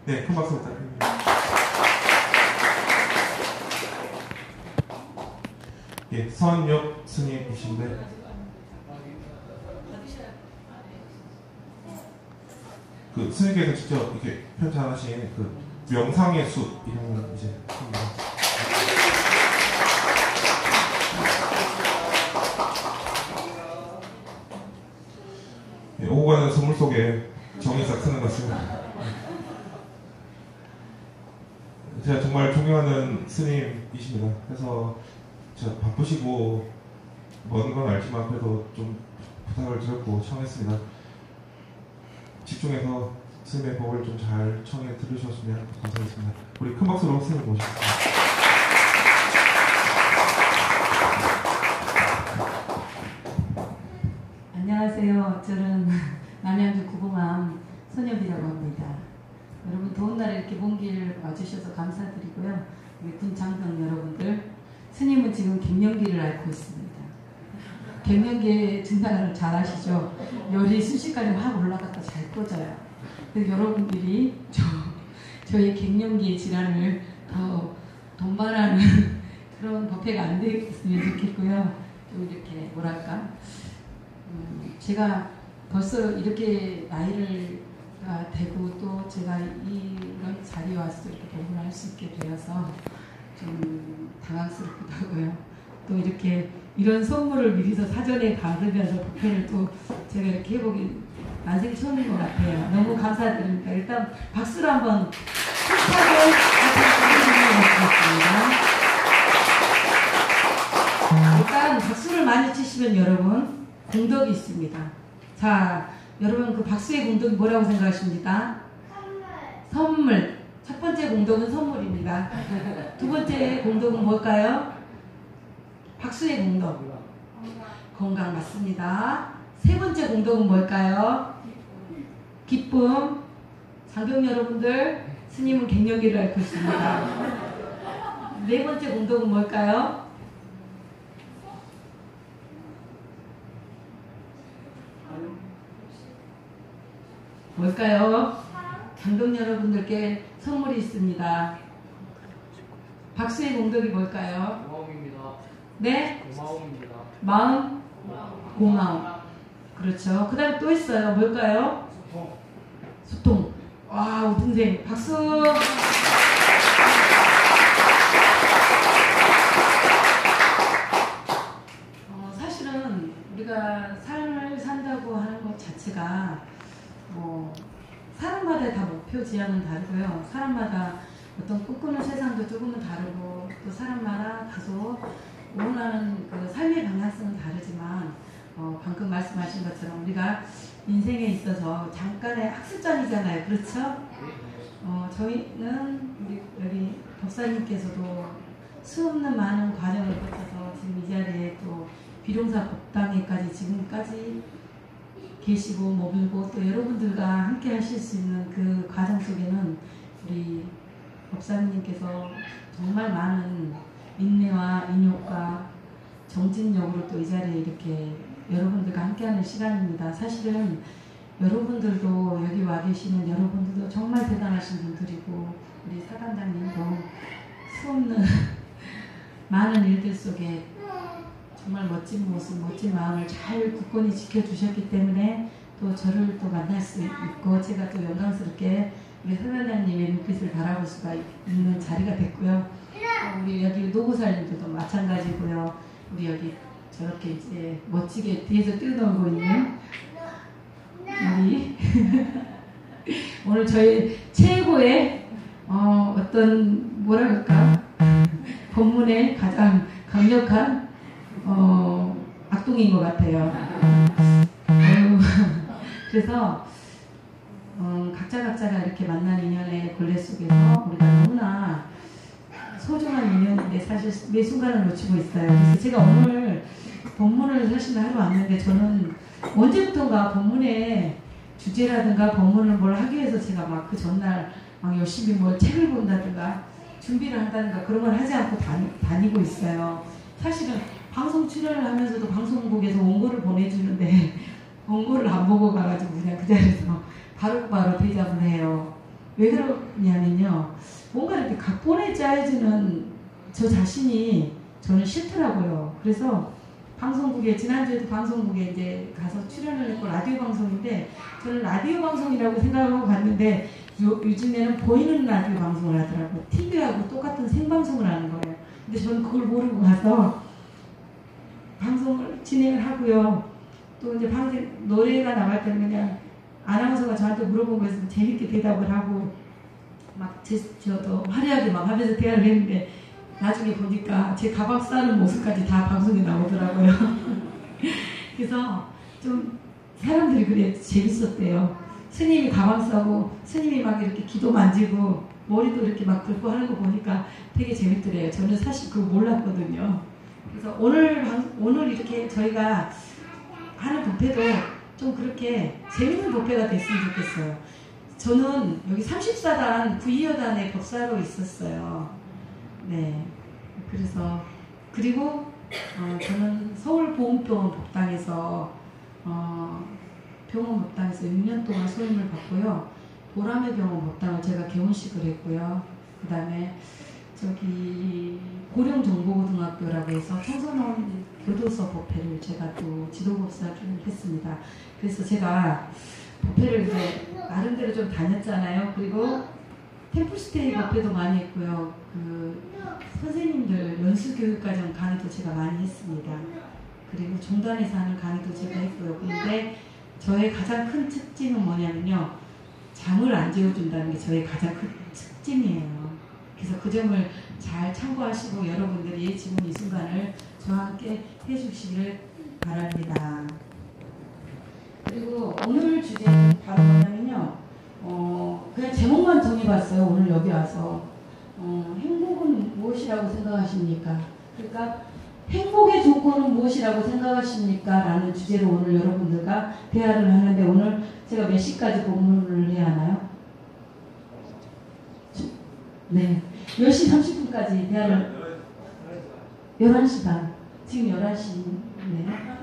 네, 큰 박수 부탁드립니다. 예, 서한엽 스님이신데 그 스님께서 직접 이렇게 편찬하신 그 명상의 숲 이름을 이제 합니다. 예, 오고 가는 선물 속에 정이 싹 트는 것은 제가 정말 존경하는 스님이십니다. 그래서 제가 바쁘시고 먼 건 알지만 그래도 좀 부탁을 드렸고 청했습니다. 집중해서 스님의 법을 좀 잘 청해 들으셨으면 감사하겠습니다. 우리 큰 박수로 스님 모시겠습니다. 안녕하세요. 저는 남양주 구봉암 선엽이라고 합니다. 여러분 더운 날에 이렇게 먼 길 와주셔서 감사드리고요. 우리 군장병 여러분들, 스님은 지금 갱년기를 앓고 있습니다. 갱년기의 증상을 잘 아시죠? 열이 순식간에 확 올라갔다 잘 꺼져요. 그래서 여러분들이 저의 갱년기의 질환을 더 돈발하는 그런 법회가 안 되겠으면 좋겠고요. 좀 이렇게 뭐랄까, 제가 벌써 이렇게 나이가 되고 또 제가 이런 자리에 와서 이렇게 법문을 할 수 있게 되어서 좀 당황스럽기도 하고요. 또 이렇게 이런 선물을 미리서 사전에 받으면서 법회를 또 제가 이렇게 해보기 난생 처음인 것 같아요. 너무 감사드립니다. 일단 박수로 한번 힘차게 부탁드리겠습니다. 일단 박수를 많이 치시면 여러분 공덕이 있습니다. 자, 여러분 그 박수의 공덕이 뭐라고 생각하십니까? 선물. 첫 번째 공덕은 선물입니다. 두 번째 공덕은 뭘까요? 박수의 공덕. 건강 맞습니다. 세 번째 공덕은 뭘까요? 기쁨. 장경 여러분들, 스님은 갱년기를 앓고 있습니다. 네 번째 공덕은 뭘까요? 뭘까요? 장동 여러분들께 선물이 있습니다. 박수의 공덕이 뭘까요? 고마움입니다. 네? 고마움입니다. 마음? 고마움. 그렇죠. 그 다음에 또 있어요. 뭘까요? 소통. 소통. 와, 우등생 박수! 사실은 우리가 삶을 산다고 하는 것 자체가 사람마다 다 목표 지향은 다르고요. 사람마다 어떤 꿈꾸는 세상도 조금은 다르고 또 사람마다 다소 원하는 그 삶의 방향성은 다르지만 방금 말씀하신 것처럼 우리가 인생에 있어서 잠깐의 학습장이잖아요. 그렇죠? 저희는 우리 여기 법사님께서도 수없는 많은 과정을 거쳐서 지금 이 자리에 또 비룡사 법당에까지 지금까지 계시고 머물고 또 여러분들과 함께 하실 수 있는 그 과정 속에는 우리 법사님께서 정말 많은 인내와 인욕과 정진력으로 또 이 자리에 이렇게 여러분들과 함께하는 시간입니다. 사실은 여러분들도 여기 와 계시는 여러분들도 정말 대단하신 분들이고 우리 사단장님도 수없는 많은 일들 속에 정말 멋진 모습, 멋진 마음을 잘 굳건히 지켜주셨기 때문에 또 저를 또 만날 수 있고 제가 또 영광스럽게 우리 사단장님의 눈빛을 바라볼 수가 있는 자리가 됐고요. 우리 여기 노고살님들도 마찬가지고요. 우리 여기 저렇게 이제 멋지게 뒤에서 뛰어놀고 있는 우리 오늘 저희 최고의 어떤 뭐라 그럴까 법문의 가장 강력한 악동인 것 같아요. 그래서 각자가 이렇게 만난 인연의 굴레 속에서 우리가 너무나 소중한 인연인데 사실 매 순간을 놓치고 있어요. 그래서 제가 오늘 법문을 사실 하러 왔는데 저는 언제부턴가 법문의 주제라든가 법문을 뭘 하기 위해서 제가 막 그 전날 막 열심히 뭘 책을 본다든가 준비를 한다든가 그런 걸 하지 않고 다니고 있어요. 사실은 방송 출연을 하면서도 방송국에서 원고를 보내주는데 원고를 안 보고 가가지고 그냥 그 자리에서 바로바로 대답을 해요. 왜 그러냐면요. 뭔가 이렇게 각본에 짜여지는 저 자신이 저는 싫더라고요. 그래서 방송국에, 지난주에도 방송국에 이제 가서 출연을 했고, 라디오 방송인데, 저는 라디오 방송이라고 생각하고 갔는데, 요즘에는 보이는 라디오 방송을 하더라고요. TV하고 똑같은 생방송을 하는 거예요. 근데 저는 그걸 모르고 가서 방송을 진행을 하고요. 또 이제 노래가 나갈 때는 그냥 아나운서가 저한테 물어본 거에서 재밌게 대답을 하고, 막 저도 화려하게 막 하면서 대화를 했는데, 나중에 보니까 제 가방 싸는 모습까지 다 방송에 나오더라고요. 그래서 좀 사람들이 그래 재밌었대요. 스님이 가방 싸고 스님이 막 이렇게 기도 만지고 머리도 이렇게 막 긁고 하는 거 보니까 되게 재밌더래요. 저는 사실 그거 몰랐거든요. 그래서 오늘 이렇게 저희가 하는 법회도 좀 그렇게 재밌는 법회가 됐으면 좋겠어요. 저는 여기 34단 구의여단의 법사로 있었어요. 네. 그래서 그리고 저는 서울보험병원 법당에서 병원 법당에서 6년 동안 소임을 받고요. 보람의 병원 법당을 제가 개원식을 했고요. 그 다음에 저기 고령정보고등학교라고 해서 청소년 교도소 법회를 제가 또 지도법사를 했습니다. 그래서 제가 법회를 이제 나름대로 좀 다녔잖아요. 그리고 템플스테이 법회도 많이 했고요. 그 선생님들 연수교육과정 강의도 제가 많이 했습니다. 그리고 종단에서 하는 강의도 제가 했고요. 그런데 저의 가장 큰 특징은 뭐냐면요. 잠을 안 재워준다는 게 저의 가장 큰 특징이에요. 그래서 그 점을 잘 참고하시고 여러분들이 지금 이 순간을 저와 함께 해주시기를 바랍니다. 그리고 오늘 주제는 바로 뭐냐면요. 그냥 제목만 정해봤어요. 오늘 여기 와서. 행복은 무엇이라고 생각하십니까? 그러니까 행복의 조건은 무엇이라고 생각하십니까? 라는 주제로 오늘 여러분들과 대화를 하는데 오늘 제가 몇 시까지 본문을 해야 하나요? 네. 10시 30분까지 대화를 11시 반. 지금 11시. 네.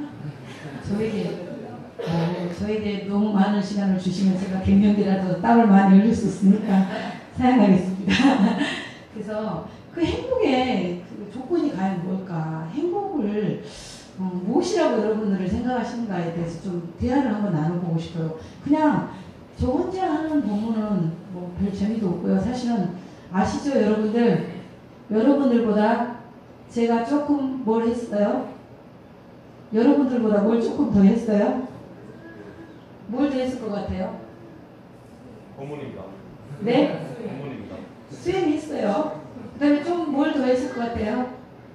저에게 너무 많은 시간을 주시면 제가 갱년기라도 땀을 많이 흘릴 수 있으니까 사용하겠습니다. 그래서 그 행복의 그 조건이 과연 뭘까? 행복을 무엇이라고 여러분들을 생각하시는가에 대해서 좀 대화를 한번 나눠보고 싶어요. 그냥 저 혼자 하는 본문은 뭐 별 재미도 없고요. 사실은 아시죠, 여러분들? 여러분들보다 제가 조금 뭘 했어요? 여러분들보다 뭘 조금 더 했어요? 뭘 더 했을 것 같아요? 어머니입니다. 네? 어머니입니다. 수행했어요. 그 다음에 좀 뭘 더 했을 것 같아요?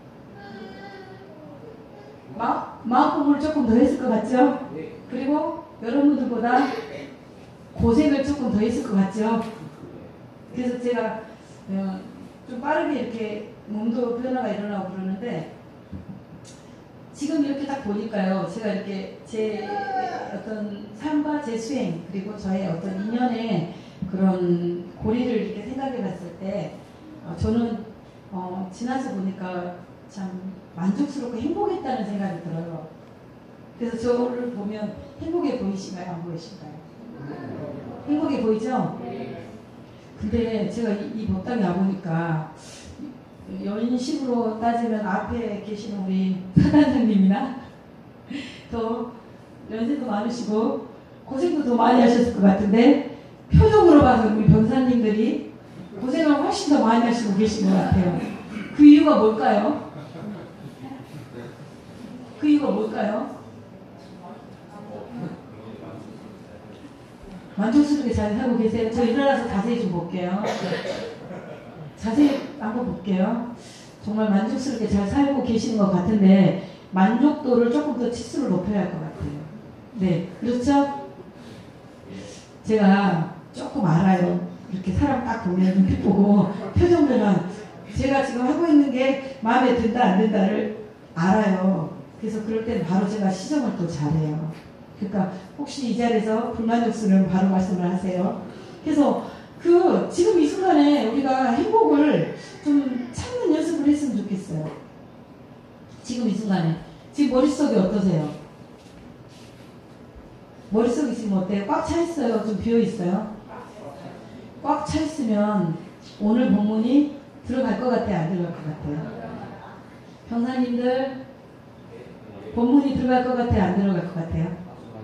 마음공부를 조금 더 했을 것 같죠? 그리고 여러분들보다 고생을 조금 더 했을 것 같죠? 그래서 제가 좀 빠르게 이렇게 몸도 변화가 일어나고 그러는데 지금 이렇게 딱 보니까요. 제가 이렇게 제 어떤 삶과 제 수행 그리고 저의 어떤 인연의 그런 고리를 이렇게 생각해 봤을 때 저는 지나서 보니까 참 만족스럽고 행복했다는 생각이 들어요. 그래서 저를 보면 행복해 보이신가요? 안 보이신가요? 행복해 보이죠? 근데 제가 이 법당에 와보니까 연식으로 따지면 앞에 계신 우리 사단장님이나 더 연세도 많으시고 고생도 더 많이 하셨을 것 같은데 표정으로 봐서 우리 변사님들이 고생을 훨씬 더 많이 하시고 계신 것 같아요. 그 이유가 뭘까요? 그 이유가 뭘까요? 만족스럽게 잘 살고 계세요? 저 일어나서 자세히 좀 볼게요. 자세히 한번 볼게요. 정말 만족스럽게 잘 살고 계시는 것 같은데 만족도를 조금 더 치수를 높여야 할 것 같아요. 네, 그렇죠? 제가 조금 알아요. 이렇게 사람 딱 보면 눈빛 보고 표정 변화 제가 지금 하고 있는 게 마음에 든다 안 든다를 알아요. 그래서 그럴 때는 바로 제가 시정을 또 잘해요. 그러니까 혹시 이 자리에서 불만족스러우면 바로 말씀을 하세요. 그래서 지금 이 순간에 우리가 행복을 좀 찾는 연습을 했으면 좋겠어요. 지금 이 순간에. 지금 머릿속이 어떠세요? 머릿속이 지금 어때요? 꽉 차 있어요? 좀 비어 있어요? 꽉 꽉 차 있으면 오늘 본문이 들어갈 것 같아요? 안 들어갈 것 같아요? 병사님들 본문이 들어갈 것 같아요? 안 들어갈 것 같아요?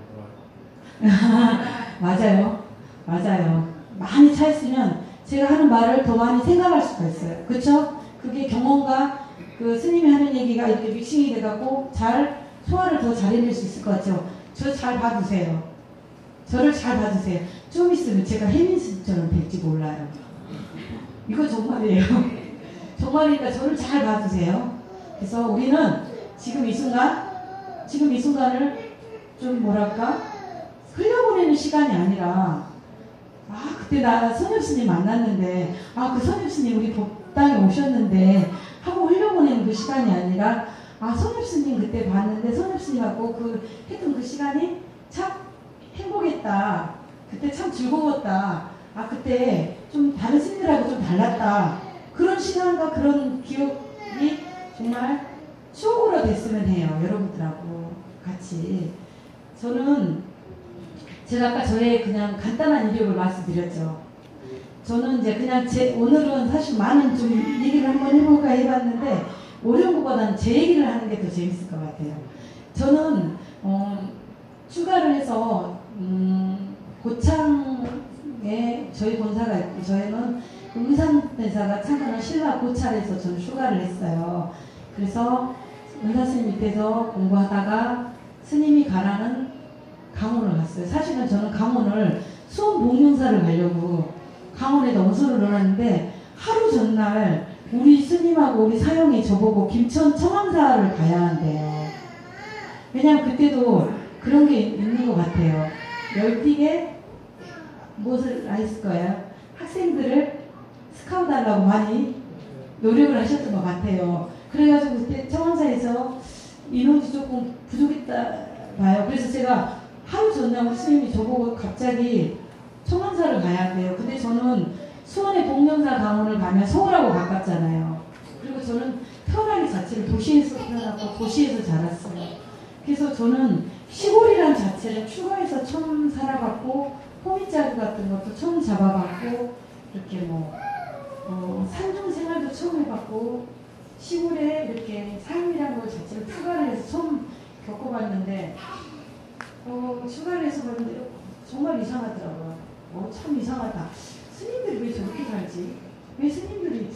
맞아요. 맞아요. 많이 차 있으면 제가 하는 말을 더 많이 생각할 수가 있어요. 그렇죠? 그게 경험과 그 스님이 하는 얘기가 이렇게 믹싱이 돼갖고 잘 소화를 더 잘 해낼 수 있을 것 같죠? 저 잘 봐주세요. 저를 잘 봐주세요. 좀 있으면 제가 혜민스님처럼 될지 몰라요. 이거 정말이에요. 정말이니까 저를 잘 봐주세요. 그래서 우리는 지금 이 순간을 좀 뭐랄까 흘려보내는 시간이 아니라 그때 나 선엽스님 만났는데 그 선엽스님 우리 법당에 오셨는데 하고 흘려보내는 그 시간이 아니라 선엽스님 그때 봤는데 선엽스님하고 했던 그 시간이 참 행복했다. 그때 참 즐거웠다. 그때 좀 다른 스님들하고 좀 달랐다. 그런 시간과 그런 기억이 정말 추억으로 됐으면 해요. 여러분들하고 같이. 저는 제가 아까 저의 그냥 간단한 이력을 말씀드렸죠. 저는 이제 그냥 오늘은 사실 많은 좀 얘기를 한번 해볼까 해봤는데 어려운 것보다는 제 얘기를 하는 게 더 재밌을 것 같아요. 저는 추가를 해서 고창에 저희 본사가 있고 저희는 은산대사가 참관한 신라 고찰에서 저는 휴가를 했어요. 그래서 은사스님 밑에서 공부하다가 스님이 가라는 강원을 갔어요. 사실은 저는 강원을 수원 복령사를 가려고 강원에다 원서를 넣었는데 하루 전날 우리 스님하고 우리 사형이 저보고 김천 청암사를 가야 한대요. 왜냐면 그때도 그런 게 있는 것 같아요. 열띠게 무엇을 했을 거예요? 학생들을 스카우트하려고 많이 노력을 하셨던 것 같아요. 그래가지고 그때 청암사에서 인원이 조금 부족했다 봐요. 그래서 제가 하루 전날 우리 스님이 저보고 갑자기 청암사를 가야 한대요. 근데 저는 수원의 복령사 강원을 가면 서울하고 가깝잖아요. 그리고 저는 태어나기 자체를 도시에서 태어났고 도시에서 자랐어요. 그래서 저는 시골이란 자체를 추가해서 처음 살아봤고 호미자루 같은 것도 처음 잡아봤고 이렇게 산중 생활도 처음 해봤고 시골에 이렇게 삶이라는 것 자체를 추가를 해서 처음 겪어봤는데 추가를 해서 봤는데 정말 이상하더라고요. 참 이상하다. 스님들이 왜 저렇게 살지? 왜 스님들이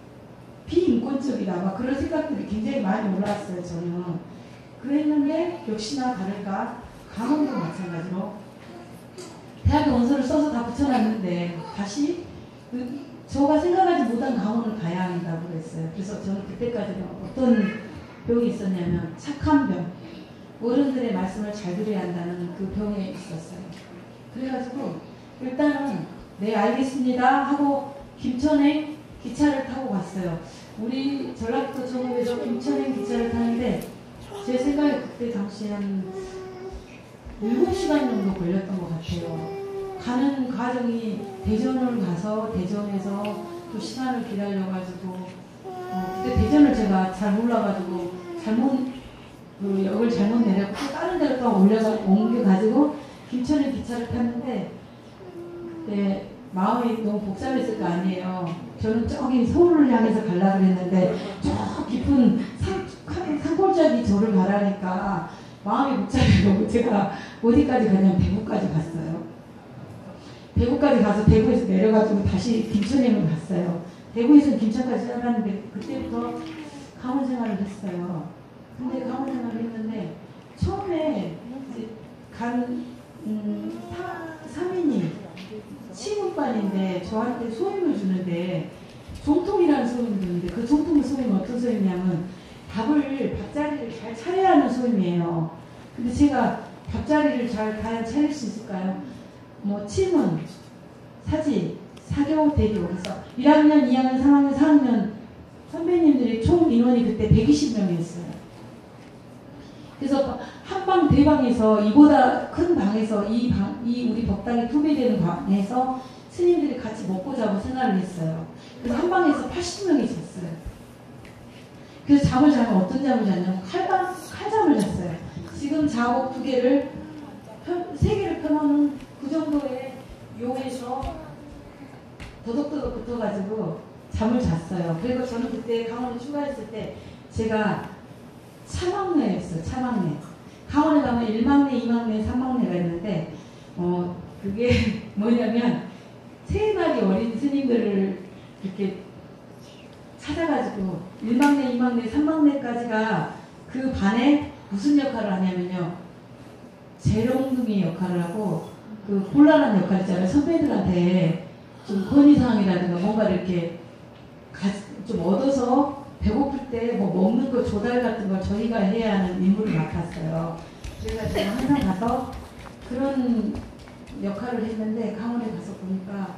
비인권적이다. 막 그런 생각들이 굉장히 많이 올라왔어요. 저는. 그랬는데 역시나 다를까 강원도 마찬가지로 대학교 원서를 써서 다 붙여놨는데 다시 저가 생각하지 못한 강원을 가야 한다고 그랬어요. 그래서 저는 그때까지는 어떤 병이 있었냐면 착한 병. 어른들의 말씀을 잘 들어야 한다는 그 병에 있었어요. 그래가지고 일단은 네 알겠습니다 하고 김천행 기차를 타고 갔어요. 우리 전라도 전국에서 김천행 기차를 타는데 제 생각에 그때 당시 한 7시간 정도 걸렸던 것 같아요. 가는 과정이 대전을 가서 대전에서 또 시간을 기다려가지고 그때 대전을 제가 잘 몰라가지고 역을 잘못 내려고 또 다른 데로 또 옮겨가지고 김천행 기차를 탔는데 그때 마음이 너무 복잡했을 거 아니에요. 저는 저기 서울을 향해서 가려고 그랬는데 저 깊은 산골짜기 저를 가라니까 마음이 복잡해서 제가 어디까지 가냐면 대구까지 갔어요. 대구까지 가서 대구에서 내려가지고 다시 김천행을 갔어요. 대구에서는 김천까지 살았는데 그때부터 강원 생활을 했어요. 근데 강원 생활을 했는데 처음에 이제 간 사민이 친구반인데 저한테 소임을 주는데 종통이라는 소임을 주는데 그 종통의 소임은 어떤 소임이냐면 밥자리를 잘 차려야 하는 소임이에요. 근데 제가 밥자리를 잘 차릴 수 있을까요? 침은 사지, 사교, 대교. 그래서 1학년, 2학년, 3학년, 4학년 선배님들이 총 인원이 그때 120명이었어요. 그래서 한방 대방에서 이보다 큰 방에서 이 우리 법당이 2배 되는 방에서 스님들이 같이 먹고 자고 생활을 했어요. 그래서 한 방에서 80명이 잤어요. 그래서 잠을 자면 어떤 잠을 잤냐면 칼잠을 잤어요. 지금 작업 2개를 3개를 펴놓은 그 정도의 용에서 도덕도덕 붙어가지고 잠을 잤어요. 그리고 저는 그때 강원에 출가했을 때 제가 차막내였어요. 차막내. 강원에 가면 1막내, 2막내, 3막내가 있는데 그게 뭐냐면 세 마리 어린 스님들을 이렇게 찾아가지고 1막내, 2막내, 3막내까지가 그 반에 무슨 역할을 하냐면요. 재롱둥이 역할을 하고 그 곤란한 역할 있잖아요. 선배들한테 좀 건의사항이라든가 뭔가 이렇게 좀 얻어서 배고플 때 뭐 먹는 거 조달 같은 걸 저희가 해야 하는 임무를 맡았어요. 그래가지고 항상 가서 그런 역할을 했는데 강원에 가서 보니까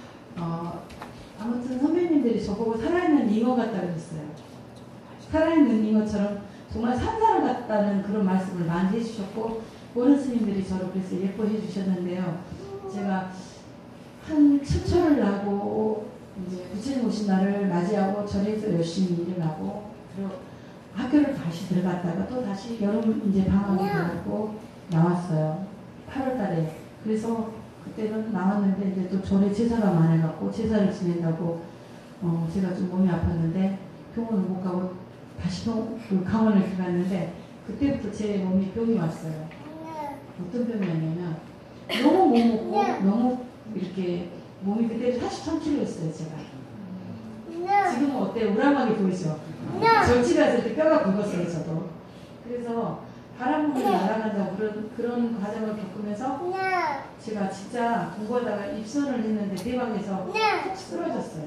아무튼 선배님들이 저보고 살아있는 잉어 같다고 했어요. 살아있는 잉어처럼 정말 산 사람 같다는 그런 말씀을 많이 해주셨고 모든 스님들이 저를 그래서 예뻐해 주셨는데요. 제가 한 처처를 하고 이제 부처님 오신 날을 맞이하고 절에서 열심히 일을 하고 그리고 학교를 다시 들어갔다가 또 다시 여름 이제 방학이 되었고 나왔어요. 8월 달에. 그래서 그때는 나왔는데 이제 또 절에 제사가 많아갖고 제사를 지낸다고 제가 좀 몸이 아팠는데 병원을 못 가고 다시 그 강원을 들어갔는데 그때부터 제 몸이 병이 왔어요. 어떤 병이었냐면 너무 못 먹고 너무 이렇게 몸이 그때 43kg였어요 제가. 지금은 어때요? 우람하게 보이죠? 절집에 왔을 때 뼈가 굵었어요 저도. 그래서 바람문을 날아간다고 그런 과정을 겪으면서 제가 진짜 공부하다가 입선을 했는데 대박에서 푹 쓰러졌어요.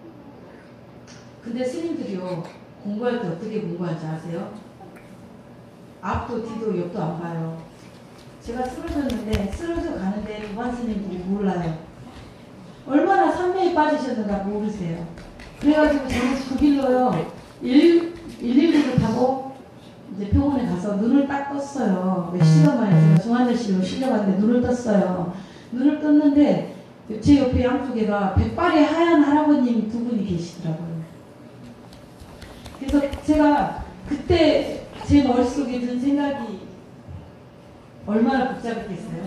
근데 스님들이요 공부할 때 어떻게 공부하는지 아세요? 앞도 뒤도 옆도 안 봐요. 제가 쓰러졌는데 쓰러져 가는데 무관 스님들이 몰라요. 얼마나 산매에 빠지셨는가 모르세요. 그래가지고 저는 그 길로요 119를 타고 이제 병원에 가서 눈을 딱 떴어요. 몇 시간 만에 제가 중환자실로 실려갔는데 눈을 떴어요. 눈을 떴는데 제 옆에 양쪽에가 백발의 하얀 할아버님 두 분이 계시더라고요. 그래서 제가 그때 제 머릿속에 든 생각이 얼마나 복잡했겠어요.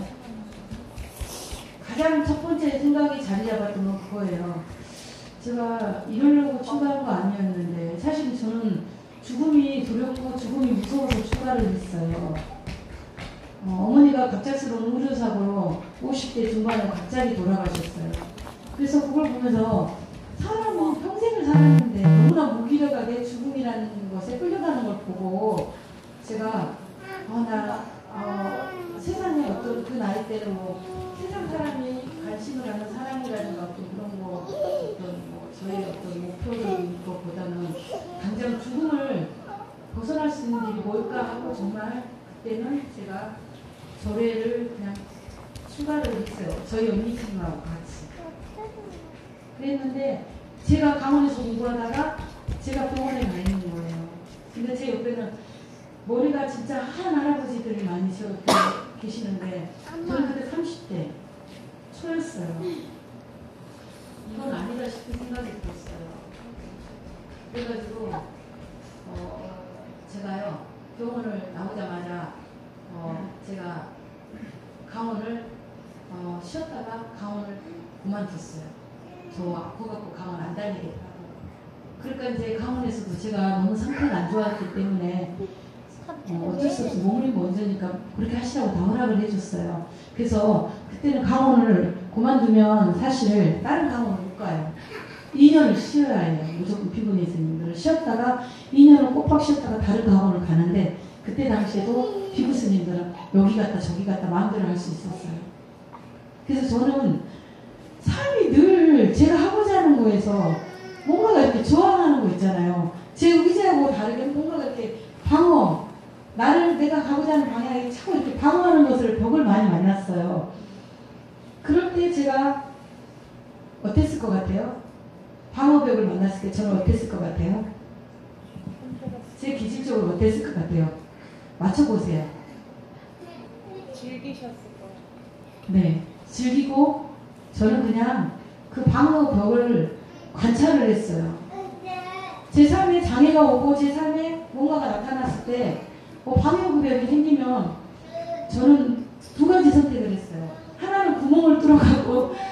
가장 첫 번째 생각이 자리 잡았던 건 그거예요. 제가 이러려고 출가한 거 아니었는데 사실 저는 죽음이 두렵고 죽음이 무서워서 출가를 했어요. 어머니가 갑작스러운 의료사고로 50대 중반에 갑자기 돌아가셨어요. 그래서 그걸 보면서 사람은 평생을 살았는데 너무나 무기력하게 죽음이라는 것에 끌려가는 걸 보고 제가 세상에 어떤 그 나이 때는 뭐 세상 사람이 관심을 하는 사랑이라든가 어떤 그런 거 어떤 저의 어떤 목표를 것보다는 당장 죽음을 벗어날 수 있는 일이 뭘까 하고 정말 그때는 제가 절에를 그냥 출가를 했어요. 저희 언니님하고 같이. 그랬는데 제가 강원에서 공부하다가 제가 병원에 가 있는 거예요. 근데 제 옆에는 머리가 진짜 하얀 할아버지들이 많이 계시는데 저는 그때 30대 초였어요. 이건 아니다 싶은 생각이 들었어요. 그래가지고 제가요 병원을 나오자마자 제가 강원을 쉬었다가 강원을 그만뒀어요. 저 아파갖고 강원 안 다니겠다고. 그러니까 이제 강원에서도 제가 너무 상태가 안 좋았기 때문에 어쩔 수 없이 몸이 먼저니까 그렇게 하시라고 다 허락을 해줬어요. 그래서 그때는 강원을 그만두면 사실 다른 강원을 못 가요. 2년을 쉬어야 해요. 무조건 피곤해 스님들을 쉬었다가 2년을 꼬박 쉬었다가 다른 강원을 가는데 그때 당시에도 피부 스님들은 여기 갔다 저기 갔다 마음대로 할 수 있었어요. 그래서 저는 삶이 늘 제가 하고자 하는 거에서 뭔가가 이렇게 저항하는 거 있잖아요. 제 의지하고 다르게 뭔가가 이렇게 방어, 내가 가고자 하는 방향에 자꾸 이렇게 방어하는 것을 벽을 많이 만났어요. 그럴 때 제가 어땠을 것 같아요? 방어벽을 만났을 때 저는 어땠을 것 같아요? 제 기질적으로 어땠을 것 같아요? 맞춰보세요. 즐기셨을 거예요. 네, 즐기고 저는 그냥 그 방어벽을 관찰을 했어요. 제 삶에 장애가 오고 제 삶에 뭔가가 나타났을 때 방어벽이 생기면 저는 두 가지 선택을 했어요. 하나는 구멍을 뚫어가고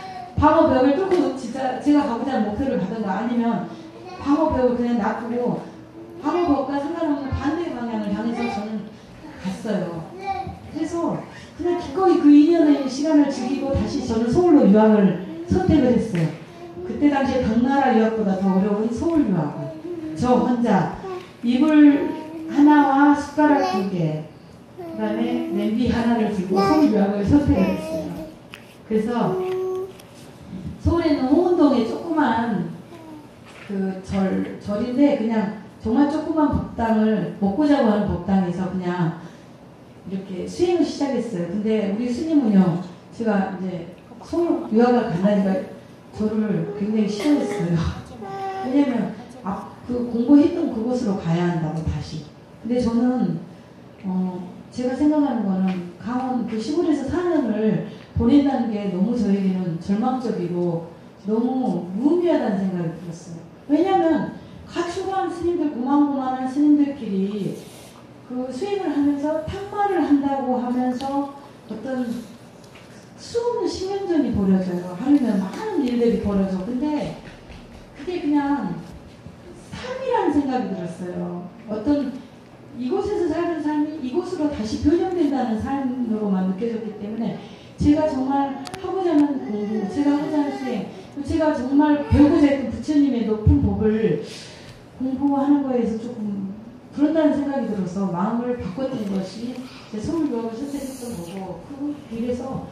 방어벽을 뚫고 진짜 제가 가고자 하는 목표를 가든가 아니면 방어벽을 그냥 놔두고 방어벽과 상관없는 반대 방향을 향해서 저는 갔어요. 그래서 그냥 기꺼이 그 2년의 시간을 즐기고 다시 저는 서울로 유학을 선택을 했어요. 그때 당시에 당나라 유학보다 더 어려운 서울 유학을 저 혼자 이불 하나와 숟가락 2개 그 다음에 냄비 하나를 들고 서울 유학을 선택을 했어요. 그래서 서울에 있는 홍은동에 조그만 그 절인데 그냥 정말 조그만 법당을 먹고 자고 하는 법당에서 그냥 이렇게 수행을 시작했어요. 근데 우리 스님은요, 제가 이제 서울 유학을 간다니까 저를 굉장히 싫어했어요. 왜냐면 그 공부했던 그곳으로 가야 한다고 다시. 근데 저는 제가 생각하는 거는 강원 그 시골에서 4년을 보낸다는 게 너무 저에게는 절망적이고 너무 무의미하다는 생각이 들었어요. 왜냐면 가출한 스님들 고만고만한 스님들끼리 그 수행을 하면서 탁마를 한다고 하면서 어떤 수없는 신경전이 벌어져요. 하루면 많은 일들이 벌어져. 근데 그게 그냥 삶이라는 생각이 들었어요. 어떤 이곳에서 살던 삶이 이곳으로 다시 변형된다는 삶으로만 느껴졌기 때문에 제가 정말 하고자 하는 공부, 제가 하고자 하는 수행, 제가 정말 배우고자 했던 부처님의 높은 법을 공부하는 거에서 조금 그런다는 생각이 들어서 마음을 바꿨던 것이 제 서울 유학을 선택했던 거고 그 길에서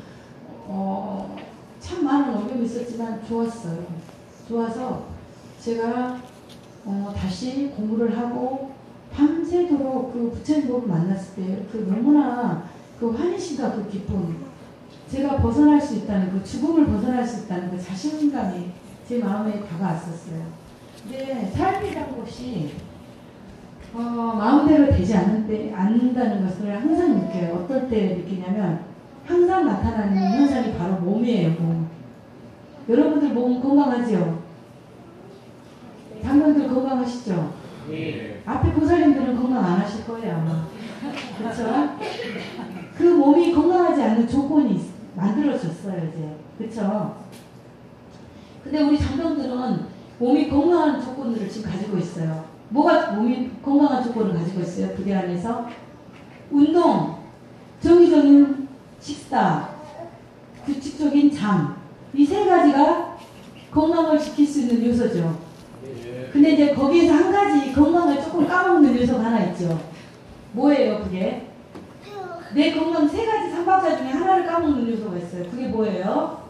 참 많은 어려움이 있었지만 좋았어요. 좋아서 제가 다시 공부를 하고 밤새도록 그 부처님 법을 만났을 때 그 너무나 그 환희심과 그 기쁨, 제가 벗어날 수 있다는 그 죽음을 벗어날 수 있다는 그 자신감이 제 마음에 다가왔었어요. 근데 삶이라는 것이 마음대로 되지 않는다는 것을 항상 느껴요. 어떨 때 느끼냐면 항상 나타나는 현상이 바로 몸이에요. 몸. 여러분들 몸 건강하지요? 장년들 건강하시죠? 네. 앞에 보살님들은 건강 안 하실 거예요 아마. 그렇죠? 그 몸이 건강하지 않는 조건이 만들어졌어요 이제. 그렇죠? 근데 우리 장병들은 몸이 건강한 조건들을 지금 가지고 있어요. 뭐가 몸이 건강한 조건을 가지고 있어요? 부대 안에서 운동, 정기적인 식사, 규칙적인 잠, 이 세 가지가 건강을 지킬 수 있는 요소죠. 근데 이제 거기에서 한 가지 건강을 조금 까먹는 요소가 하나 있죠. 뭐예요 그게? 내 건강 세 가지 삼박자 중에 하나를 까먹는 요소가 있어요. 그게 뭐예요?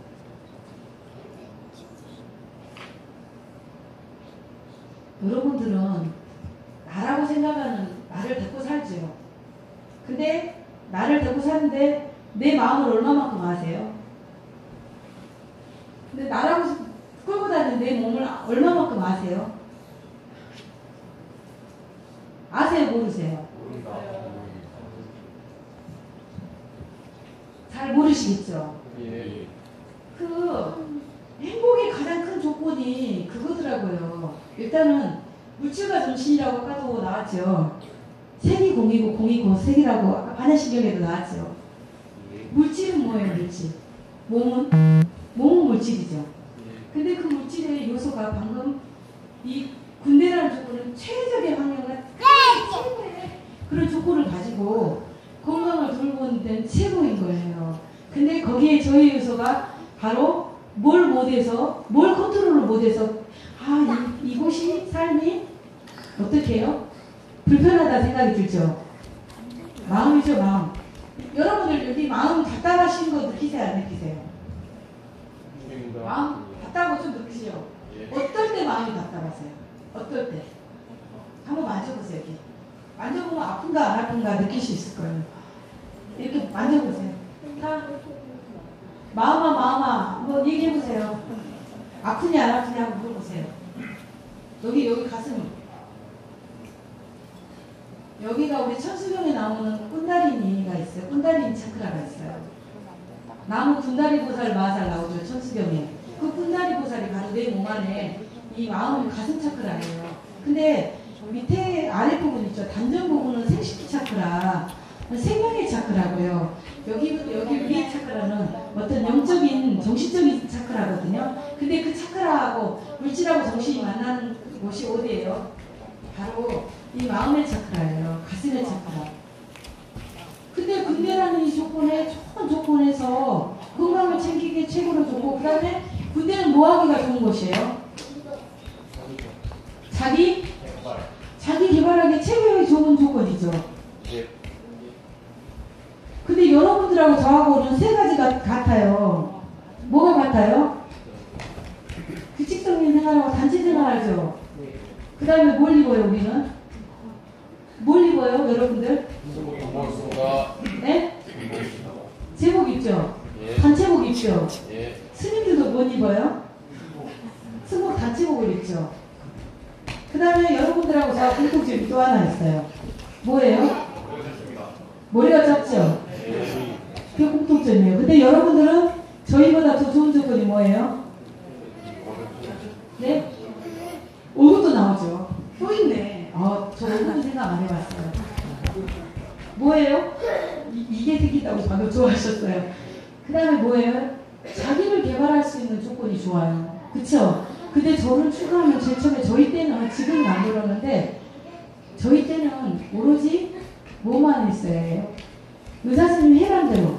여러분들은 나라고 생각하는 나를 갖고 살죠. 근데 나를 갖고 사는데 내 마음을 얼마만큼 아세요? 근데 나라고 끌고 다니는 내 몸을 얼마만큼 아세요? 아세요? 모르세요? 잘 모르시겠죠? 예. 그 행복의 가장 큰 조건이 그거더라고요. 일단은 물질과 정신이라고 아까도 나왔죠. 색이 공이고 공이고 색이라고 아까 반야신경에도 나왔죠. 물질은 뭐예요? 물질. 몸은 물질이죠. 근데 그 물질의 요소가 방금 이 군대라는 조건은 최적의 환경과 최고의 그런 조건을 가지고 건강을 돌보는 데는 최고인 거예요. 근데 거기에 저희 요소가 바로 뭘 못해서, 뭘 컨트롤을 못해서, 이곳이 삶이 어떻게 해요? 불편하다 생각이 들죠? 마음이죠, 마음. 여러분들 여기 마음 답답하신 거 느끼세요, 안 느끼세요? 마음 답답하고 좀 느끼시죠? 어떨 때 마음이 답답하세요? 어떨 때? 한번 만져보세요, 여기. 만져보면 아픈가 안 아픈가 느낄 수 있을 거예요. 이렇게 만져보세요. 마음아, 뭐 얘기해보세요. 아프냐 안 아프냐 하고 물어보세요. 여기 가슴. 여기가 우리 천수경에 나오는 꾼다리니가 있어요. 꾼다리니 차크라가 있어요. 나무 군다리 보살 마살 나오죠. 천수경에. 그 꾼다리 보살이 바로 내 몸 안에 이 마음 가슴 차크라예요. 근데 밑에 아랫부분 있죠. 단전 부분은 생식기 차크라, 생명의 차크라고요. 여기 위에 차크라는 어떤 영적인 정신적인 차크라거든요. 근데 그 차크라하고 물질하고 정신이 만나는 곳이 어디예요? 바로 이 마음의 차크라예요. 가슴의 차크라. 근데 군대라는 이 조건에 좋은 조건에서 건강을 챙기기 최고로 좋고, 그 다음에 군대는 뭐 하기가 좋은 곳이에요? 자기 개발하기 최고의 좋은 조건이죠. 근데 여러분들하고 저하고는 세 가지가 같아요. 뭐가 같아요? 규칙적인 생활하고 단체 생활하죠. 그 다음에 뭘 입어요, 우리는? 뭘 입어요, 여러분들? 네? 제복 입죠? 단체복 입죠? 스님들도 못 입어요? 스복 단체복을 입죠? 그 다음에 여러분들하고 저하고 공통점이 또 하나 있어요. 뭐예요? 머리가 짧죠? 그게 공통점이에요. 근데 여러분들은 저희보다 더 좋은 조건이 뭐예요? 네? 얼굴도 나오죠? 또 있네. 저 얼굴도 생각 안 해봤어요. 뭐예요? 이게 생긴다고 방금 좋아하셨어요. 그 다음에 뭐예요? 자기를 개발할 수 있는 조건이 좋아요. 그쵸? 근데 저를 추구하면 제일 처음에 저희 때는, 지금은 안 그러는데 저희 때는 오로지 뭐만 있어야 해요? 의사 선생님 해란 대로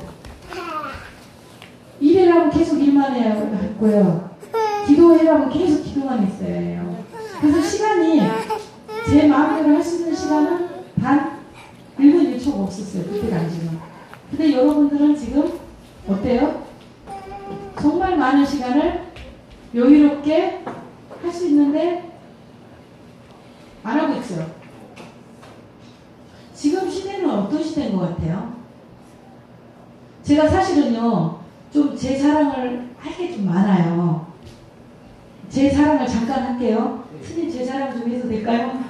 일해라면 계속 일만 해야 했고요. 기도해라면 계속 기도만 있어야 해요. 그래서 시간이 제 마음대로 할 수 있는 시간은 단 1분 1초가 없었어요. 그때 당시는. 근데 여러분들은 지금 어때요? 정말 많은 시간을 여유롭게 할 수 있는데 안 하고 있죠. 지금 시대는 어떤 시대인 것 같아요? 제가 사실은요, 좀 제 자랑을 할 게 좀 많아요. 제 자랑을 잠깐 할게요. 스님 제 자랑 좀 해도 될까요?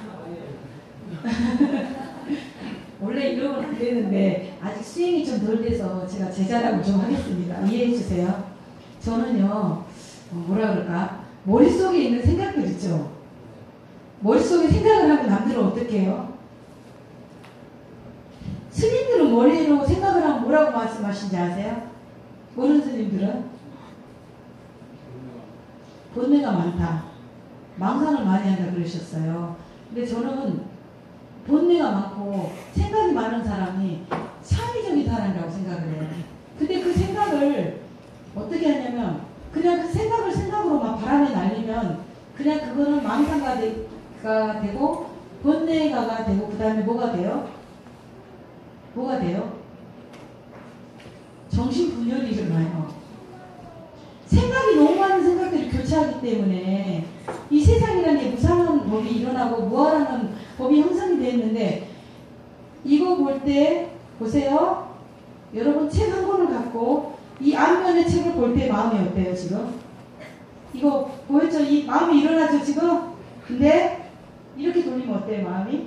원래 이러면 안 되는데 아직 수행이 좀 덜 돼서 제가 제 자랑을 좀 하겠습니다. 이해해 주세요. 저는요, 뭐라 그럴까? 머릿속에 있는 생각들 있죠? 머릿속에 생각을 하면 남들은 어떻게 해요? 스님들은 머리로 생각을 하면 뭐라고 말씀하시는지 아세요? 모르는 스님들은? 본뇌가 많다. 망상을 많이 한다 그러셨어요. 근데 저는 본뇌가 많고 생각이 많은 사람이 창의적인 사람이라고 생각을 해요. 근데 그 생각을 어떻게 하냐면 그냥 그 생각을 생각으로 막 바람에 날리면 그냥 그거는 망상가 되고 본뇌가가 되고 그 다음에 뭐가 돼요? 뭐가 돼요? 정신분열이 일어나요. 생각이 너무 많은 생각들이 교차하기 때문에 이 세상이라는 게 무상한 법이 일어나고 무한한 법이 형성이 되어 있는데, 이거 볼 때 보세요. 여러분 책 한 권을 갖고 이 앞면의 책을 볼 때 마음이 어때요 지금? 이거 보였죠? 이 마음이 일어나죠 지금? 근데 이렇게 돌리면 어때요 마음이?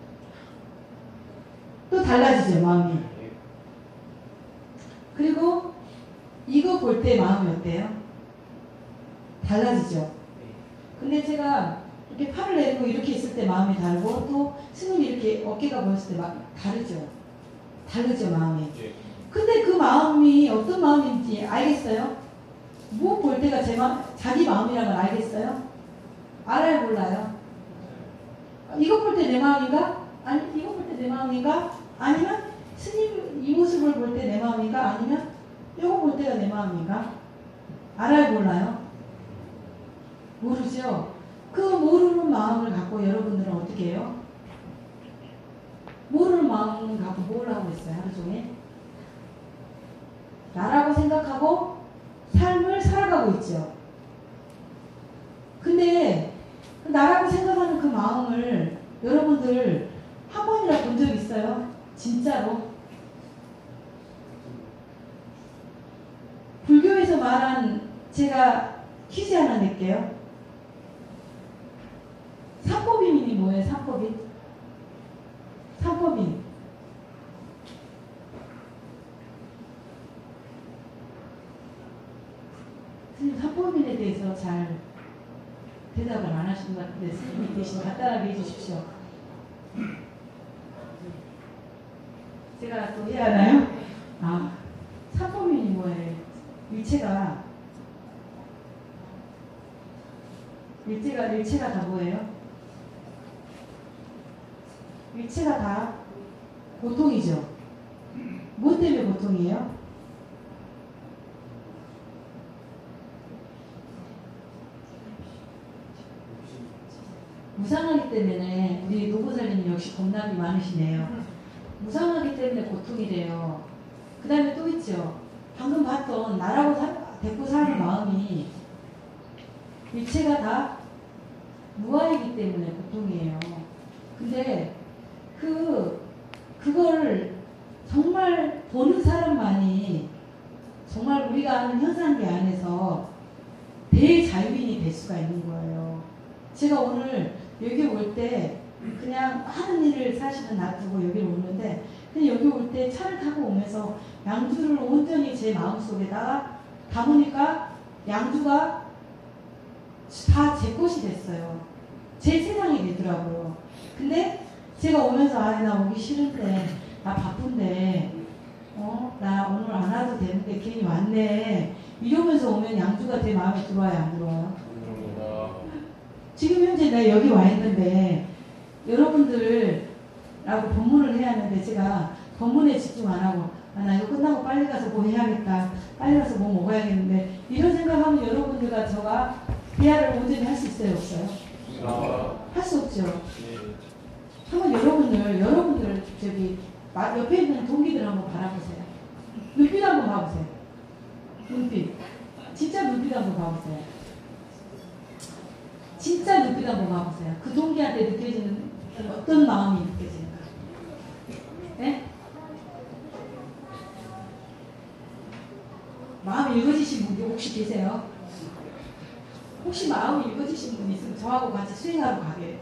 또 달라지죠 마음이. 그리고 이거 볼 때 마음이 어때요? 달라지죠. 근데 제가 이렇게 팔을 내리고 이렇게 있을 때 마음이 다르고, 또 스님이 이렇게 어깨가 보였을 때 다르죠. 다르죠 마음이. 근데 그 마음이 어떤 마음인지 알겠어요? 뭐 볼 때가 자기 마음이라는 걸 알겠어요? 알아요 몰라요? 이거 볼 때 내 마음인가? 아니 이거 볼 때 내 마음인가? 아니면 스님 이 모습을 볼 때 내 마음인가? 아니면 이거 볼 때가 내 마음인가? 알아요 몰라요? 모르죠? 그 모르는 마음을 갖고 여러분들은 어떻게 해요? 모르는 마음을 갖고 뭘 하고 있어요 하루 종일? 나라고 생각하고 삶을 살아가고 있죠. 근데 나라고 생각하는 그 마음을 여러분들 한 번이나 본 적 있어요? 진짜로? 불교에서 말한, 제가 퀴즈 하나 낼게요. 삼법인이 뭐예요? 삼법인? 삼법인. 스님 삼법인에 대해서 잘 대답을 안 하신 것 같은데 스님이 대신 간단하게 해주십시오. 제가 또 해야 하나요? 일체가 다 뭐예요? 일체가 다 고통이죠. 뭐 때문에 고통이에요? 무상하기 때문에. 우리 노보살님 역시 공감이 많으시네요. 무상하기 때문에 고통이래요. 그 다음에 또 있죠. 방금 봤던 나라고 데리고 사는 마음이 일체가 다 무아이기 때문에 고통이에요. 근데 그걸 정말 보는 사람만이 정말 우리가 아는 현상계 안에서 대자유인이 될 수가 있는 거예요. 제가 오늘 여기 올 때 그냥 하는 일을 사실은 놔두고 여기를 오는데, 그냥 여기 올 때 차를 타고 오면서 양주를 온전히 제 마음속에다가 담으니까 양주가 다 제 것이 됐어요. 제 세상이 되더라고요. 근데 제가 오면서 나 오기 싫은데, 나 바쁜데, 나 오늘 안 와도 되는데 괜히 왔네, 이러면서 오면 양주가 제 마음에 들어와요, 안 들어와요? 지금 현재 내가 여기 와 있는데 여러분들하고 법문을 해야 하는데 제가 법문에 집중 안 하고 나 이거 끝나고 빨리 가서 뭐 해야겠다, 빨리 가서 뭐 먹어야겠는데, 이런 생각하면 여러분들과 저가 대화를 온전히 할 수 있어요, 없어요? 할 수 없죠. 한번 여러분들 저기 옆에 있는 동기들 한번 바라보세요. 눈빛 한번 봐보세요. 눈빛. 진짜 눈빛 한번 봐보세요. 진짜 눈빛 한번 봐보세요. 그 동기한테 느껴지는 어떤 마음이 느껴지는가. 네? 마음이 읽어지신 분 혹시 계세요? 혹시 마음이 읽어지신 분이 있으면 저하고 같이 수행하러 가게.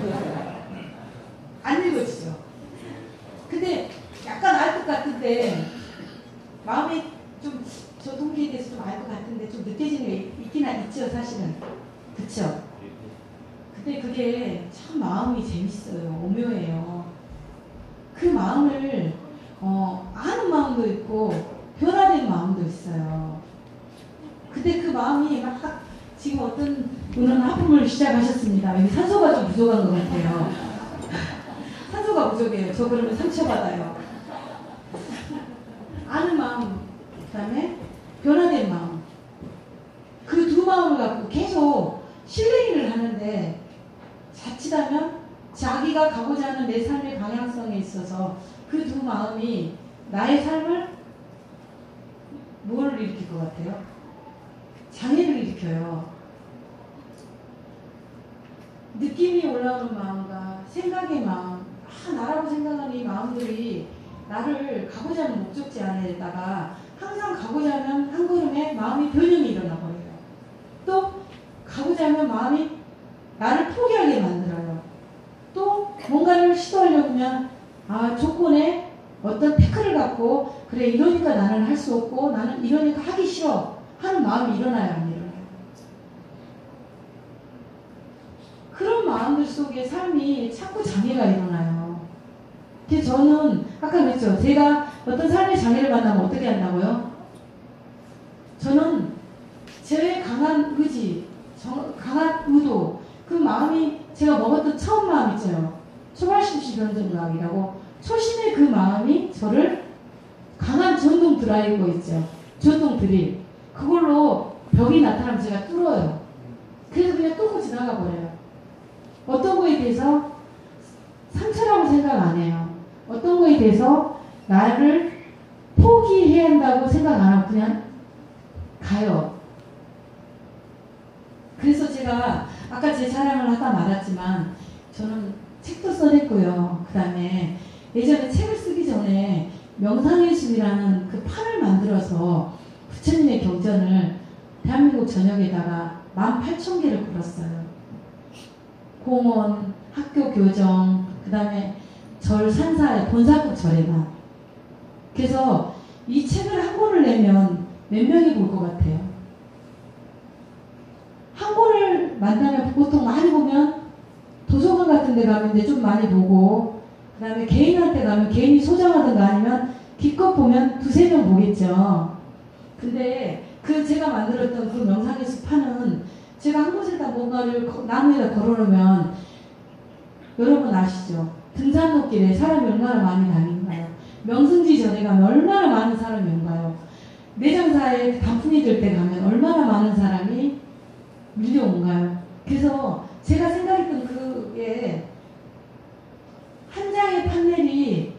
안 읽어지죠? 근데 약간 알 것 같은데, 마음이 좀 저 동기에 대해서 좀 알 것 같은데 좀 느껴지는 게 있긴 있죠, 사실은. 그쵸? 근데 그게 참 마음이 재밌어요. 오묘해요. 그 마음을 아는 마음도 있고 변화된 마음도 있어요. 근데 그 마음이 막 지금 어떤 분은 하품을 시작하셨습니다. 여기 산소가 좀 부족한 것 같아요. 산소가 부족해요. 저 그러면 상처받아요. 아는 마음, 그 다음에 변화된 마음. 그 두 마음을 갖고 계속 실내일을 하는데, 자칫하면 자기가 가고자 하는 내 삶의 방향성에 있어서 그 두 마음이 나의 삶을 뭘 일으킬 것 같아요? 장애를 일으켜요. 느낌이 올라오는 마음과 생각의 마음, 나라고 생각하는 이 마음들이 나를 가고자 하는 목적지 안에다가 항상 가고자 하면 한 걸음에 마음이 변형이 일어나 버려요. 또 가고자 하면 마음이 나를 포기하게 만들어요. 또 뭔가를 시도하려고 하면 조건에 어떤 태클을 갖고, 그래 이러니까 나는 할 수 없고 나는 이러니까 하기 싫어 하는 마음이 일어나요, 안 일어나요? 그런 마음들 속에 삶이 자꾸 장애가 일어나요. 그래서 저는 아까 그랬죠. 제가 어떤 삶의 장애를 만나면 어떻게 한다고요? 저는 제 강한 의지, 강한 의도, 그 마음이 제가 먹었던 처음 마음 있잖아요. 초발심시 변전마음이라고, 초심의 그 마음이 저를 강한 전동 드라이버 있죠. 전동 드릴. 그걸로 벽이 나타나면 제가 뚫어요. 그래서 그냥 뚫고 지나가 버려요. 어떤 거에 대해서 상처라고 생각 안 해요. 어떤 거에 대해서 나를 포기해야 한다고 생각 안 하고 그냥 가요. 그래서 제가 아까 제 자랑을 하다 말았지만 저는 책도 써냈고요. 그 다음에 예전에 책을 쓰기 전에 명상의 숲이라는 그 판을 만들어서 부처님의 경전을 대한민국 전역에다가 18,000개를 걸었어요. 공원, 학교 교정, 그 다음에 절, 산사의 본사급 절에만. 그래서 이 책을 한 권을 내면 몇 명이 볼 것 같아요? 한 권을 만나면 보통 많이 보면 도서관 같은 데 가면 이제 좀 많이 보고, 그 다음에 개인한테 가면 개인이 소장하든가 아니면 기껏 보면 두세 명 보겠죠. 근데 그 제가 만들었던 그 명상의 숲판은 제가 한 곳에다 뭔가를 나무에다 걸어놓으면 여러분 아시죠? 등산로길에 사람이 얼마나 많이 다니는가요? 명승지 전에 가면 얼마나 많은 사람이 온가요? 매장사에 단풍이 들 때 가면 얼마나 많은 사람이 밀려온가요? 그래서 제가 생각했던 그게 한 장의 판넬이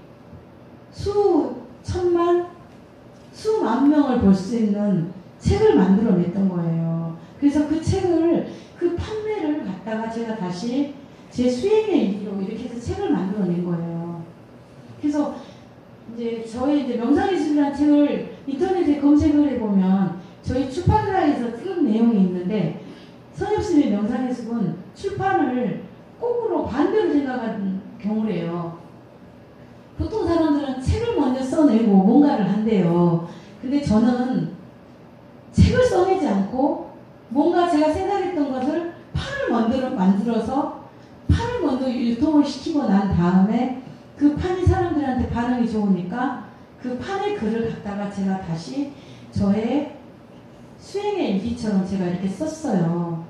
수천만, 수만 명을 볼 수 있는 책을 만들어냈던 거예요. 그래서 그 책을, 그 판넬을 갖다가 제가 다시 제 수행의 일기로 이렇게 해서 책을 만들어낸 거예요. 그래서 이제 저희 이제 명상예술이라는 책을 인터넷에 검색을 해보면 저희 출판사에서 쓴 내용이 있는데 선엽스님의 명상예술은 출판을 거꾸로 반대로 생각하는 경우래요. 보통 사람들은 책을 먼저 써내고 뭔가를 한대요. 근데 저는 책을 써내지 않고 뭔가 제가 생각했던 것을 판을 만들어서 판을 먼저 유통을 시키고 난 다음에 그 판이 사람들한테 반응이 좋으니까 그 판의 글을 갖다가 제가 다시 저의 수행의 일기처럼 제가 이렇게 썼어요.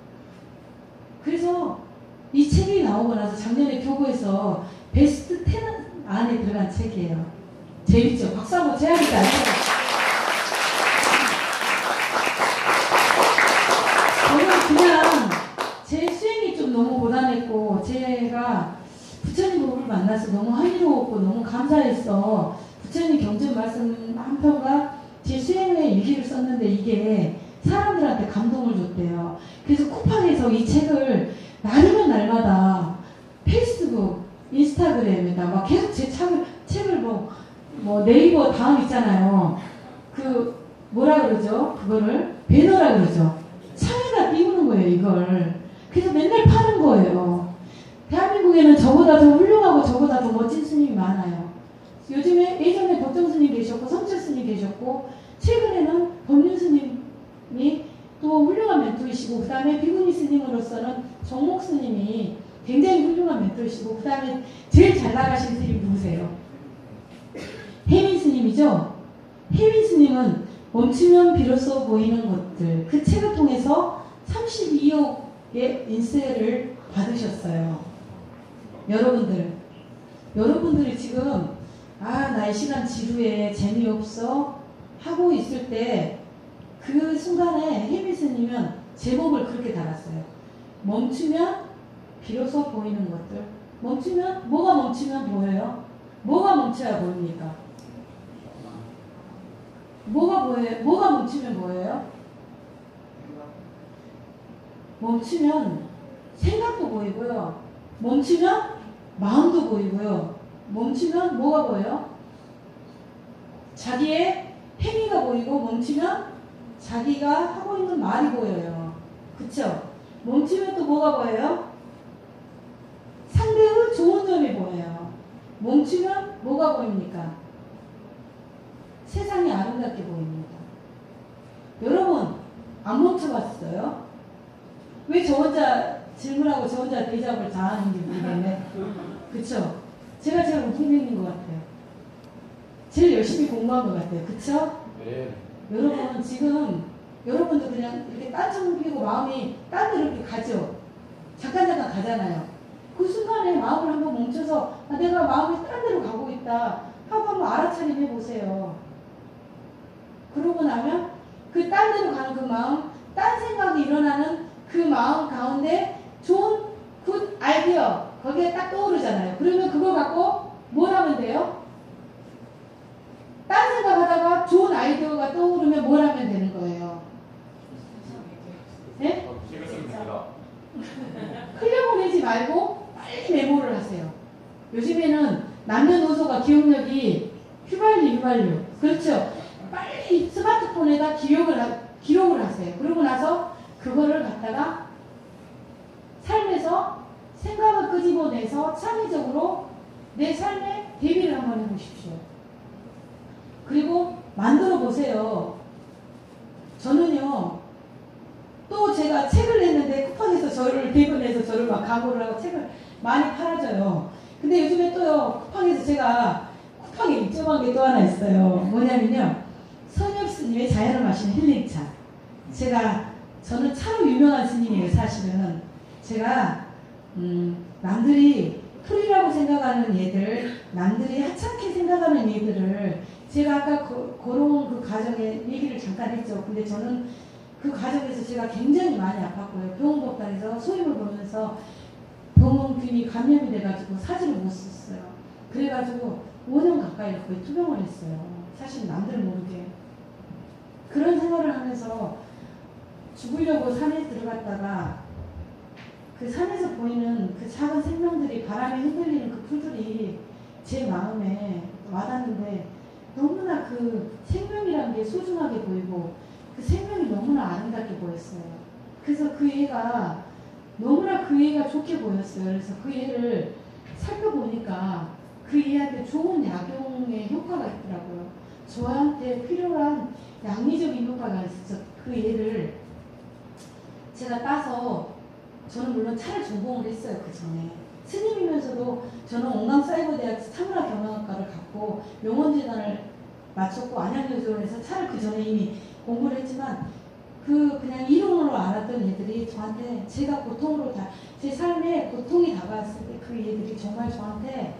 그래서 이 책이 나오고 나서 작년에 교보에서 베스트 10 안에 들어간 책이에요. 재밌죠? 박수 한번 쳐야겠다. 저는 그냥 제 수행이 좀 너무 고단했고 제가 부처님 법을 만나서 너무 흥미로웠고 너무 감사했어. 부처님 경전 말씀 한 편과 제 수행의 일기를 썼는데 이게 사람들한테 감동을 줬대요. 그래서 쿠팡에서 이 책을 날이면 날마다 페이스북, 인스타그램에다 막 계속 제 책을 뭐 네이버 다음 있잖아요. 그 뭐라 그러죠? 그거를 배너라 그러죠. 창에다 띄우는 거예요, 이걸. 그래서 맨날 파는 거예요. 대한민국에는 저보다 더 훌륭하고 저보다 더 멋진 스님이 많아요. 요즘에 예전에 법정 스님 계셨고 성철 스님 계셨고 최근에는 법륜 스님이 또 훌륭한 멘토이시고 그 다음에 비구니 스님으로서는 정목 스님이 굉장히 훌륭한 멘토이시고 그 다음에 제일 잘 나가신 스님이 누구세요? 혜민 스님이죠? 혜민 스님은 멈추면 비로소 보이는 것들 그 책을 통해서 32억의 인세를 받으셨어요. 여러분들이 지금 나의 시간 지루해 재미없어 하고 있을 때 그 순간에 혜민 스님은 제목을 그렇게 달았어요. 멈추면 비로소 보이는 것들. 멈추면 뭐가 멈추면 보여요? 뭐가 멈춰야 보입니까? 뭐가 보여요? 뭐가 멈추면 보여요? 멈추면 생각도 보이고요. 멈추면 마음도 보이고요. 멈추면 뭐가 보여요? 자기의 행위가 보이고 멈추면 자기가 하고 있는 말이 보여요. 그쵸? 멈추면 또 뭐가 보여요? 상대의 좋은 점이 보여요. 멈추면 뭐가 보입니까? 세상이 아름답게 보입니다. 여러분 안 멈춰봤어요? 왜 저 혼자 질문하고 저 혼자 대답을 다 하는지 모르겠네. 그쵸? 제가 제일 웃기는 것 같아요. 제일 열심히 공부한 것 같아요. 그쵸? 네. 여러분 지금 여러분도 그냥 이렇게 딴청 피고 마음이 딴 데로 이렇게 가죠. 잠깐 가잖아요. 그 순간에 마음을 한번 멈춰서 내가 마음이 딴 데로 가고 있다 하고 한번 알아차림 해보세요. 그러고 나면 그 딴 데로 가는 그 마음, 딴 생각이 일어나는 그 마음 가운데 좋은 굿 아이디어 거기에 딱 떠오르잖아요. 그러면 그걸 갖고 뭘 하면 돼요? 딴 생각하다가 좋은 아이디어가 떠오르면 뭘 하면 되는 거예요? 네? 제가 쓰면 됩니다. 흘려보내지 말고 빨리 메모를 하세요. 요즘에는 남녀노소가 기억력이 휘발유. 그렇죠? 빨리 스마트폰에다 기록을 하세요. 그러고 나서 그거를 갖다가 삶에서 생각을 끄집어내서 창의적으로 내 삶에 대비를 한번 해보십시오. 그리고 만들어 보세요. 저는요, 또 제가 책을 냈는데 쿠팡에서 저를 대본해서 저를 막 광고를 하고 책을 많이 팔아줘요. 근데 요즘에 또요, 쿠팡에서 제가 쿠팡에 입점한 게 또 하나 있어요. 뭐냐면요, 선엽스 스님의 자연을 마시는 힐링차. 저는 참 유명한 스님이에요. 사실은 제가 남들이 풀이라고 생각하는 얘들, 남들이 하찮게 생각하는 얘들을 제가 아까 걸어온 그 과정의 얘기를 잠깐 했죠. 근데 저는 그 과정에서 제가 굉장히 많이 아팠고요. 병원복당에서 소임을 보면서 병원균이 감염이 돼가지고 사지를 못 썼어요. 그래가지고 5년 가까이 거의 투병을 했어요. 사실 남들은 모르게. 그런 생활을 하면서 죽으려고 산에 들어갔다가 그 산에서 보이는 그 작은 생명들이 바람에 흔들리는 그 풀들이 제 마음에 와닿는데 너무나 그 생명이라는 게 소중하게 보이고 그 생명이 너무나 아름답게 보였어요. 그래서 그 애가 너무나 그 애가 좋게 보였어요. 그래서 그 애를 살펴보니까 그 애한테 좋은 약용의 효과가 있더라고요. 저한테 필요한 양리적인 효과가 있어서 그 애를 제가 따서 저는 물론 차를 전공을 했어요. 그 전에 스님이면서도 저는 옹강사이버대학 사문화 경영학과를 갖고 명원재단을 마쳤고 안양여수원에서 차를 그 전에 이미 공부를 했지만 그냥 이론으로 알았던 애들이 저한테 제가 고통으로 제 삶에 고통이 다가왔을 때 그 애들이 정말 저한테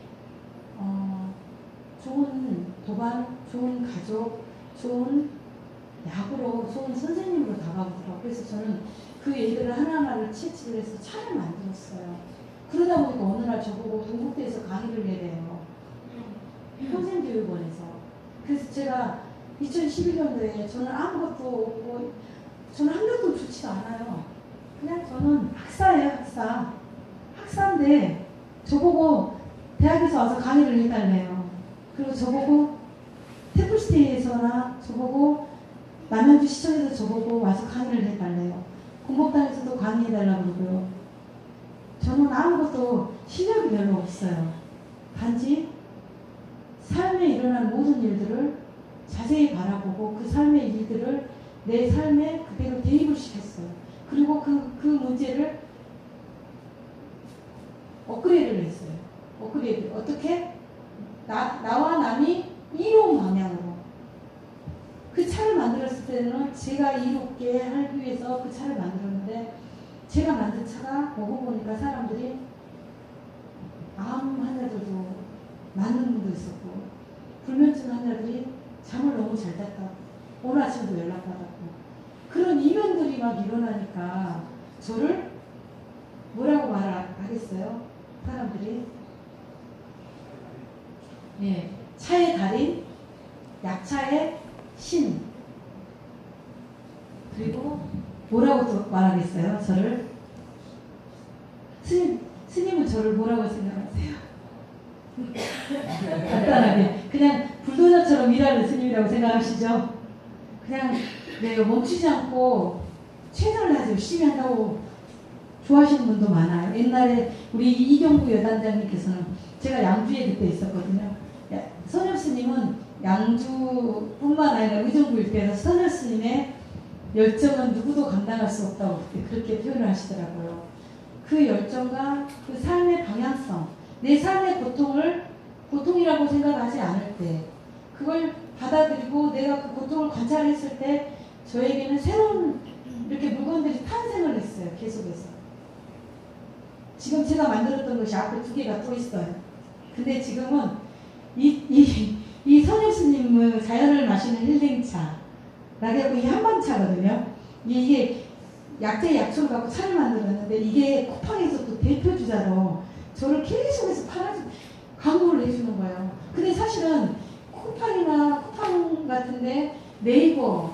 좋은 도반, 좋은 가족, 좋은 약으로, 좋은 선생님으로 다가오더라고요. 그래서 저는 그 애들을 하나하나를 채취를 해서 차를 만들었어요. 그러다 보니까 어느 날 저보고 동국대에서 강의를 해야 돼요. 평생교육원에서. 그래서 제가 2011년도에 저는 아무것도 없고 저는 한 명도 좋지도 않아요. 그냥 저는 학사예요. 학사인데 저보고 대학에서 와서 강의를 해달래요. 그리고 저보고 태플스테이에서나 저보고 남양주 시청에서 저보고 와서 강의를 해달래요. 공복당에서도 강의해달라고 그러고요. 저는 아무것도 실력이 별로 없어요. 단지 삶에 일어난 모든 일들을 자세히 바라보고 그 삶의 일들을 내 삶에 그대로 대입을 시켰어요. 그리고 그 문제를 업그레이드를 했어요. 업그레이드. 어떻게? 나와 남이 이로운 방향으로. 그 차를 만들었을 때는 제가 이롭게 하기 위해서 그 차를 만들었는데 제가 만든 차가 먹어보니까 사람들이 암 환자들도 맞는 분도 있었고 불면증 환자들이 잠을 너무 잘 잤다고 오늘 아침도 연락받았고 그런 이면들이 막 일어나니까 저를 뭐라고 말하겠어요? 사람들이 예, 차의 달인, 약차의 신 그리고 뭐라고 또 말하겠어요? 저를 스님은 저를 뭐라고 생각하세요? 간단하게 그냥 불도저처럼 일하는 스님이라고 생각하시죠? 그냥 멈추지 않고 최선을 다해서 열심히 한다고 좋아하시는 분도 많아요. 옛날에 우리 이경구 여단장님께서는 제가 양주에 그때 있었거든요. 선엽 스님은 양주뿐만 아니라 의정부일대에서 선엽 스님의 열정은 누구도 감당할 수 없다고 그렇게 표현을 하시더라고요. 그 열정과 그 삶의 방향성, 내 삶의 고통을 고통이라고 생각하지 않을 때 그걸 받아들이고 내가 그 고통을 관찰했을 때 저에게는 새로운 이렇게 물건들이 탄생을 했어요. 계속해서. 지금 제가 만들었던 것이 앞에 2개가 또 있어요. 근데 지금은 이 선효스님의 자연을 마시는 힐링차 라고 이 한방차거든요. 이게 약재 약초를 갖고 차를 만들었는데 이게 쿠팡에서 또 대표 주자로 저를 계속해서 광고를 해주는 거예요. 근데 사실은 쿠팡 같은데 네이버,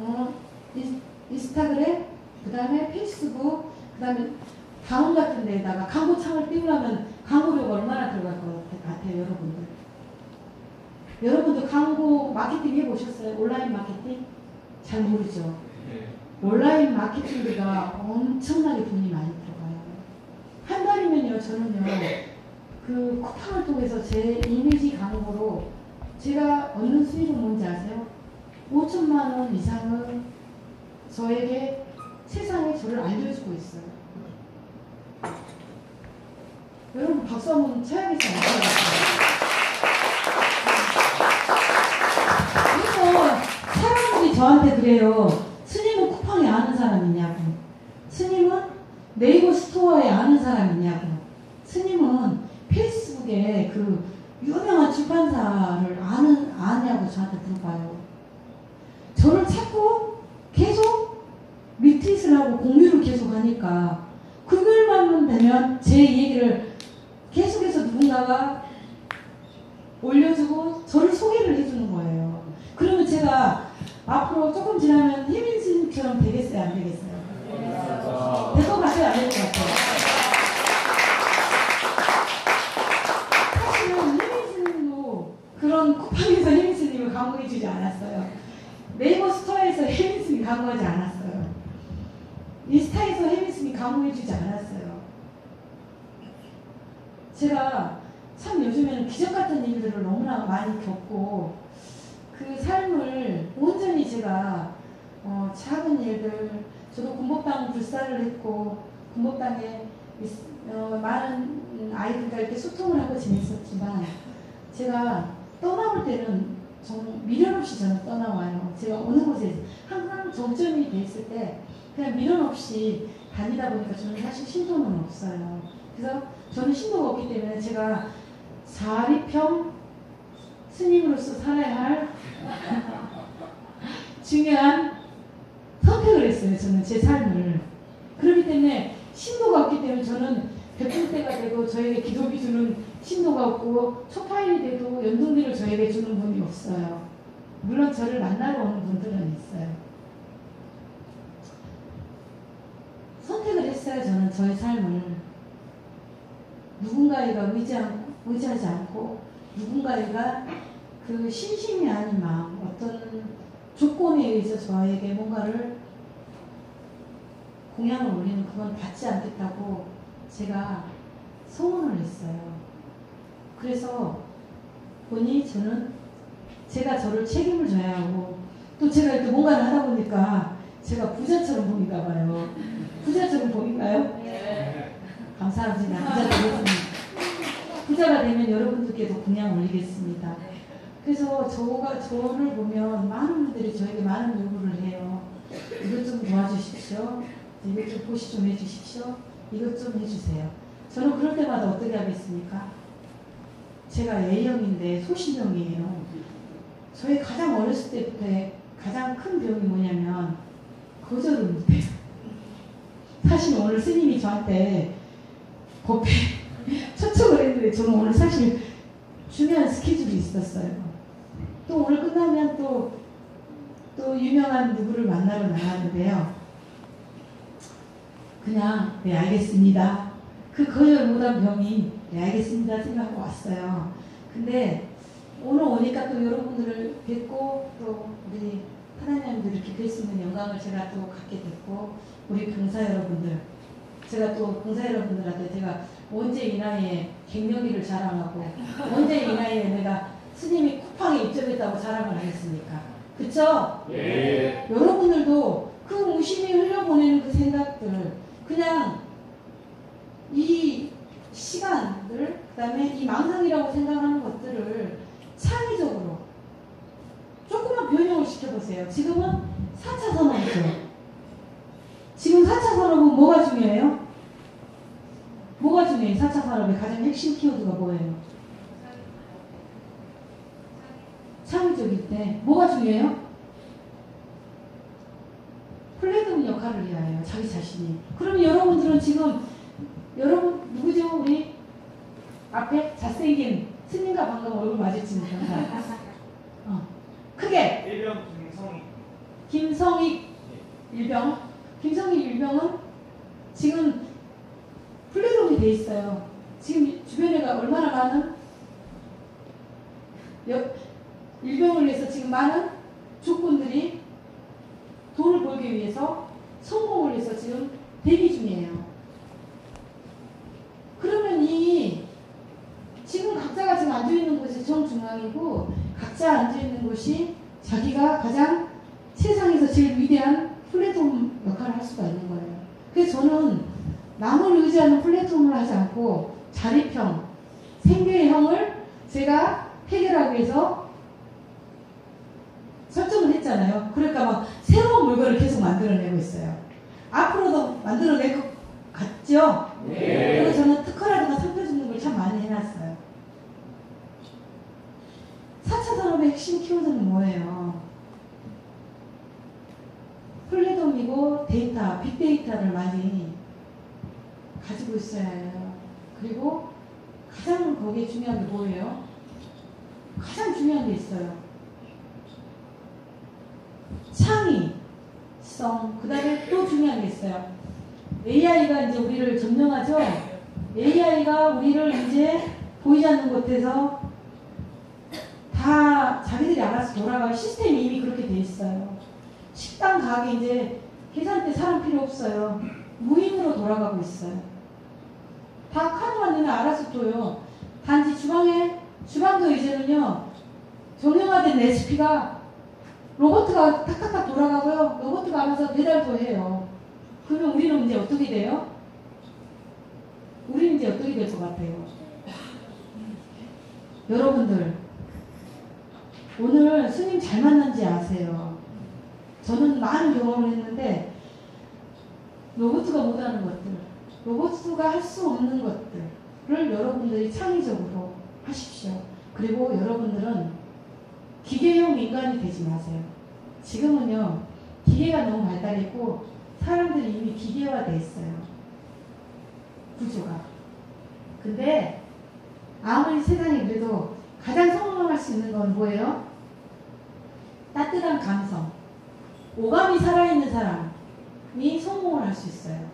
인스타그램, 그 다음에 페이스북, 그 다음에 다음 같은 데에다가 광고창을 띄우려면 광고료가 얼마나 들어갈 것 같아요, 여러분들? 여러분들 광고 마케팅 해보셨어요? 온라인 마케팅? 잘 모르죠? 온라인 마케팅비가 엄청나게 돈이 많이 들어가요. 한 달이면요, 저는요, 그 쿠팡을 통해서 제 이미지 광고로 제가 얻는 수익은 뭔지 아세요? 5천만 원 이상은 저에게 세상에 저를 알려주고 있어요. 여러분 박수 한번 쳐야겠지 않을까요? 그래서 사람 저한테 그래요. 스님은 쿠팡에 아는 사람 있냐고. 스님은 네이버 스토어에 아는 사람 있냐고. 스님은 페이스북에 그 유명한 출판사를 아냐고 저한테 물어봐요. 저를 찾고 계속 리트윗을 하고 공유를 계속 하니까 그걸만 되면 제 얘기를 계속해서 누군가가 올려주고 저를 소개를 해주는 거예요. 그러면 제가 앞으로 조금 지나면 혜민스님처럼 되겠어요? 안 되겠어요? 될 것 같아요? 안 될 것 같아요? 사실은 혜민스님도 그런 쿠팡에서 혜민스님을 광고해주지 않았어요. 네이버 스토어에서 혜민스님 광고하지 않았어요. 인스타에서 혜민스님 광고해주지 않았어요. 제가 참 요즘에는 기적 같은 일들을 너무나 많이 겪고 그 삶을 온전히 제가 작은 일들, 저도 군법당 불사를 했고 군법당에 많은 아이들과 이렇게 소통을 하고 지냈었지만 제가 떠나올 때는 정말 미련 없이 저는 떠나와요. 제가 어느 곳에 항상 정점이 돼 있을 때 그냥 미련 없이 다니다 보니까 저는 사실 신도는 없어요. 그래서 저는 신도가 없기 때문에 제가 자립형 스님으로서 살아야 할 중요한 선택을 했어요. 저는 제 삶을. 그렇기 때문에 신도가 없기 때문에 저는 베풀 때가 돼도 저에게 기도비 주는 신도가 없고 초파일이 돼도 연등비를 저에게 주는 분이 없어요. 물론 저를 만나러 오는 분들은 있어요. 선택을 했어요. 저는 저의 삶을. 누군가에게 의지하지 않고 누군가가 그 심심이 아닌 마음, 어떤 조건에 의해서 저에게 뭔가를 공약을 올리는 그건 받지 않겠다고 제가 소원을 했어요. 그래서 보니 저는 제가 저를 책임을 져야 하고 또 제가 이렇게 뭔가를 하다 보니까 제가 부자처럼 보인가 봐요. 부자처럼 보인가요? 네. 감사합니다. 부자가 되겠습니다. 부자가 되면 여러분들께도 공약 올리겠습니다. 그래서 저를 보면 많은 분들이 저에게 많은 요구를 해요. 이것 좀 도와주십시오. 이것 좀 보시 좀 해주십시오. 이것 좀 해주세요. 저는 그럴 때마다 어떻게 하겠습니까? 제가 A형인데 소신형이에요. 저희 가장 어렸을 때부터 가장 큰 병이 뭐냐면 거절을 못해요. 사실 오늘 스님이 저한테 법회 초청을 했는데 저는 오늘 사실 중요한 스케줄이 있었어요. 또 오늘 끝나면 또 유명한 누구를 만나러 나가는데요. 그냥 네 알겠습니다. 그 거절 못한 병이 네 알겠습니다 생각하고 왔어요. 근데 오늘 오니까 또 여러분들을 뵙고 또 우리 하나님들 이렇게 뵐 수 있는 영광을 제가 또 갖게 됐고 우리 봉사 여러분들 제가 또 봉사 여러분들한테 제가 언제 이 나이에 갱년기를 자랑하고 언제 이 나이에 내가 스님이 쿠팡에 입점했다고 자랑을 하겠습니까? 그쵸? 예. 여러분들도 그 무심히 흘려보내는 그 생각들 그냥 이 시간들 그 다음에 이 망상이라고 생각하는 것들을 창의적으로 조금만 변형을 시켜보세요. 지금은 4차 산업이죠. 지금 4차 산업은 뭐가 중요해요? 뭐가 중요해요? 4차 산업의 가장 핵심 키워드가 뭐예요? 창의적일 때 뭐가 중요해요? 플랫폼 역할을 해야 해요. 자기 자신이. 그러면 여러분들은 지금 여러분 누구죠? 우리 앞에 잘생긴 스님과 방금 얼굴 마주치는 사람. 크게 일병 김성익. 김성익 일병. 김성익 일병은 지금 플랫폼이 돼 있어요. 지금 주변에가 얼마나 많은 일병을 위해서 지금 많은 조건들이 돈을 벌기 위해서 성공을 위해서 지금 대기 중이에요. 그러면 지금 각자가 지금 앉아있는 곳이 정중앙이고 각자 앉아있는 곳이 자기가 가장 세상에서 제일 위대한 플랫폼 역할을 할 수가 있는 거예요. 그래서 저는 남을 의지하는 플랫폼을 하지 않고 자립형, 생계의 형을 제가 해결하기 위해서 설정을 했잖아요. 있잖아요. 그러니까 막 새로운 물건을 계속 만들어내고 있어요. 앞으로도 만들어낼 것 같죠? 네. 그리고 저는 특허라든가 상표 주는 걸 참 많이 해놨어요. 4차 산업의 핵심 키워드는 뭐예요? 플랫폼이고 데이터, 빅데이터를 많이 가지고 있어야 해요. 그리고 가장 거기에 중요한 게 뭐예요? 가장 중요한 게 있어요. 창의성, 그 다음에 또 중요한 게 있어요. AI가 이제 우리를 점령하죠? AI가 우리를 이제 보이지 않는 곳에서 다 자기들이 알아서 돌아갈 시스템이 이미 그렇게 돼 있어요. 식당, 가게 이제 계산대 사람 필요 없어요. 무인으로 돌아가고 있어요. 다 카드만 내면 알아서 줘요. 단지 주방도 이제는요, 정형화된 레시피가 로봇가 탁탁탁 돌아가고요. 로봇가 알아서 배달도 해요. 그러면 우리는 이제 어떻게 돼요? 우리는 이제 어떻게 될 것 같아요? 여러분들, 오늘 스님 잘 만난지 아세요? 저는 많은 경험을 했는데, 로봇가 못하는 것들, 로봇가 할 수 없는 것들을 여러분들이 창의적으로 하십시오. 그리고 여러분들은 기계용 인간이 되지 마세요. 지금은요, 기계가 너무 발달했고 사람들이 이미 기계화돼 있어요. 구조가. 근데 아무리 세상이 그래도 가장 성공할 수 있는 건 뭐예요? 따뜻한 감성, 오감이 살아있는 사람이 성공을 할 수 있어요.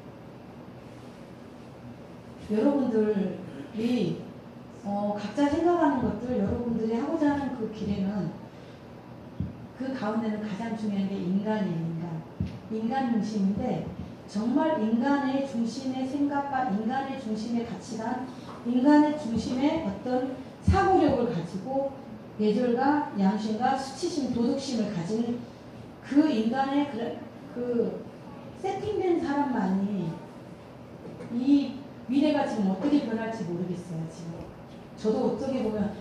여러분들이 각자 생각하는 것들, 여러분들이 하고자 하는 그 길에는, 그 가운데는 가장 중요한 게 인간이에요. 인간 중심인데, 정말 인간의 중심의 생각과 인간의 중심의 가치관, 인간의 중심의 어떤 사고력을 가지고 예절과 양심과 수치심, 도덕심을 가진 그 인간의 그 세팅된 사람만이 이 미래가 지금 어떻게 변할지 모르겠어요. 지금 저도 어떻게 보면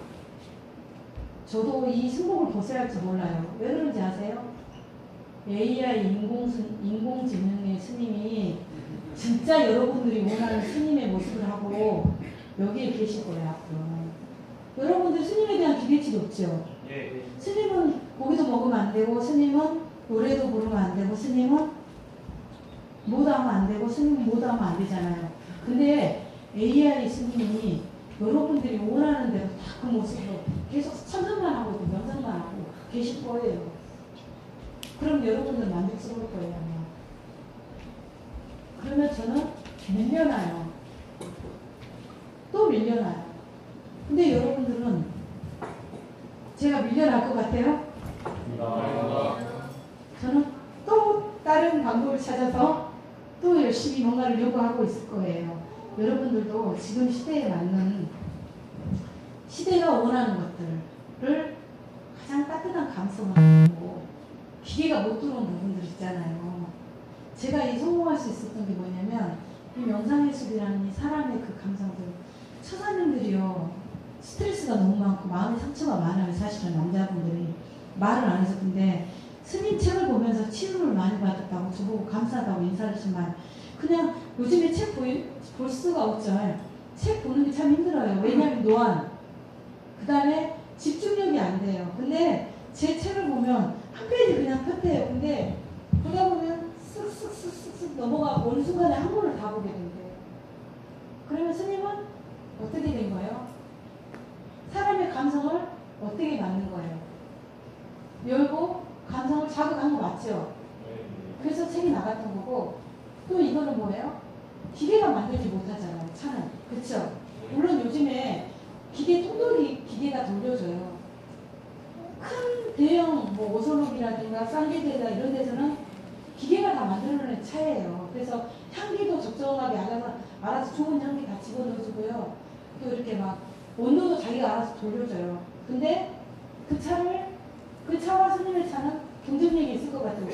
저도 이 승복을 벗어야 할지 몰라요. 왜 그런지 아세요? AI 인공지능의 스님이 진짜 여러분들이 원하는 스님의 모습을 하고 여기에 계실 거예요. 앞으로 여러분들 스님에 대한 기대치도 없죠. 스님은 고기도 먹으면 안 되고, 스님은 노래도 부르면 안 되고, 스님은 뭐도 하면 안 되고, 스님은 뭐도 하면 안 되잖아요. 근데 AI 스님이 여러분들이 원하는 대로 다 그 모습으로 계속 참선만 하고 명상만 하고 계실 거예요. 그럼 여러분들 만족스러울 거예요. 아마. 그러면 저는 밀려나요. 또 밀려나요. 근데 여러분들은 제가 밀려날 것 같아요? 저는 또 다른 방법을 찾아서 또 열심히 뭔가를 요구하고 있을 거예요. 여러분들도 지금 시대에 맞는, 시대가 원하는 것들을 가장 따뜻한 감성을 가지고 기계가 못 들어온 부분들 있잖아요. 제가 이 성공할 수 있었던 게 뭐냐면, 이 명상예술이라는 이 사람의 그 감성들, 처사님들이요, 스트레스가 너무 많고 마음의 상처가 많아요. 사실은 남자분들이 말을 안 해서. 근데 스님 책을 보면서 치료를 많이 받았다고, 저보고 감사하다고 인사를 했지만, 그냥 요즘에 책 볼 수가 없죠. 책 보는 게 참 힘들어요. 왜냐하면 노안, 그 다음에 집중력이 안 돼요. 근데 제 책을 보면 한 페이지 그냥 펴태요. 근데 보다 보면 쓱쓱쓱쓱 넘어가고 어느 순간에 한 권을 다 보게 된대요. 그러면 스님은 어떻게 된 거예요? 사람의 감성을 어떻게 만든 거예요? 열고 감성을 자극한 거 맞죠? 그래서 책이 나갔던 거고, 또 이거는 뭐예요? 기계가 만들지 못하잖아요. 차는. 그쵸? 물론 요즘에 통돌이 기계가 돌려줘요. 큰 대형 뭐 오선옥이라든가 쌍계대나 이런 데서는 기계가 다 만들어낸 차예요. 그래서 향기도 적정하게 알아서 좋은 향기 다 집어넣어주고요. 또 이렇게 막 온도도 자기가 알아서 돌려줘요. 근데 그 차와 스님의 차는 경쟁력이 있을 것 같아요.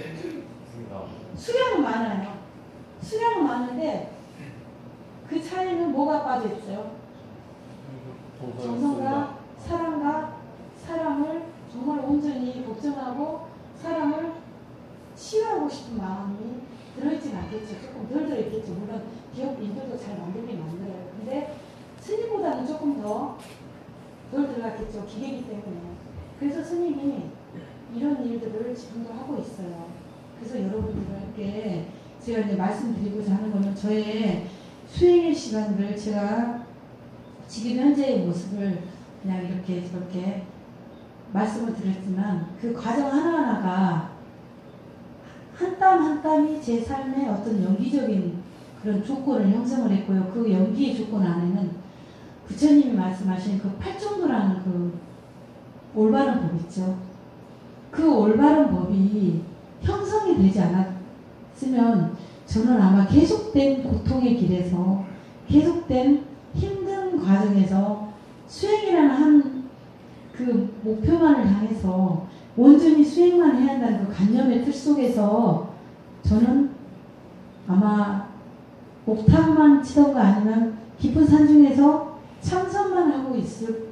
수량은 많아요. 수량은 많은데 그 차에는 뭐가 빠져있어요? 정성과 사랑과 사랑을 정말 온전히 걱정하고 사람을 치유하고 싶은 마음이 들어있진 않겠죠. 조금 덜 들어있겠죠. 물론 기업인들도 잘 만들긴 만들어요. 근데 스님보다는 조금 더 덜 들어갔겠죠. 기계이기 때문에. 그래서 스님이 이런 일들을 지금도 하고 있어요. 그래서 여러분들께 제가 이제 말씀드리고자 하는 거는 저의 수행의 시간을 제가 지금 현재의 모습을 그냥 이렇게 저렇게 말씀을 드렸지만 그 과정 하나하나가 한 땀 한 땀이 제 삶의 어떤 연기적인 그런 조건을 형성을 했고요. 그 연기의 조건 안에는 부처님이 말씀하신 그 팔정도라는 그 올바른 법 있죠. 그 올바른 법이 형성이 되지 않았으면 저는 아마 계속된 고통의 길에서 계속된 힘든 과정에서 수행이라는 한 그 목표만을 향해서 온전히 수행만 해야 한다는 그 관념의 틀 속에서 저는 아마 옥탑만 치던가 아니면 깊은 산 중에서 참선만 하고 있을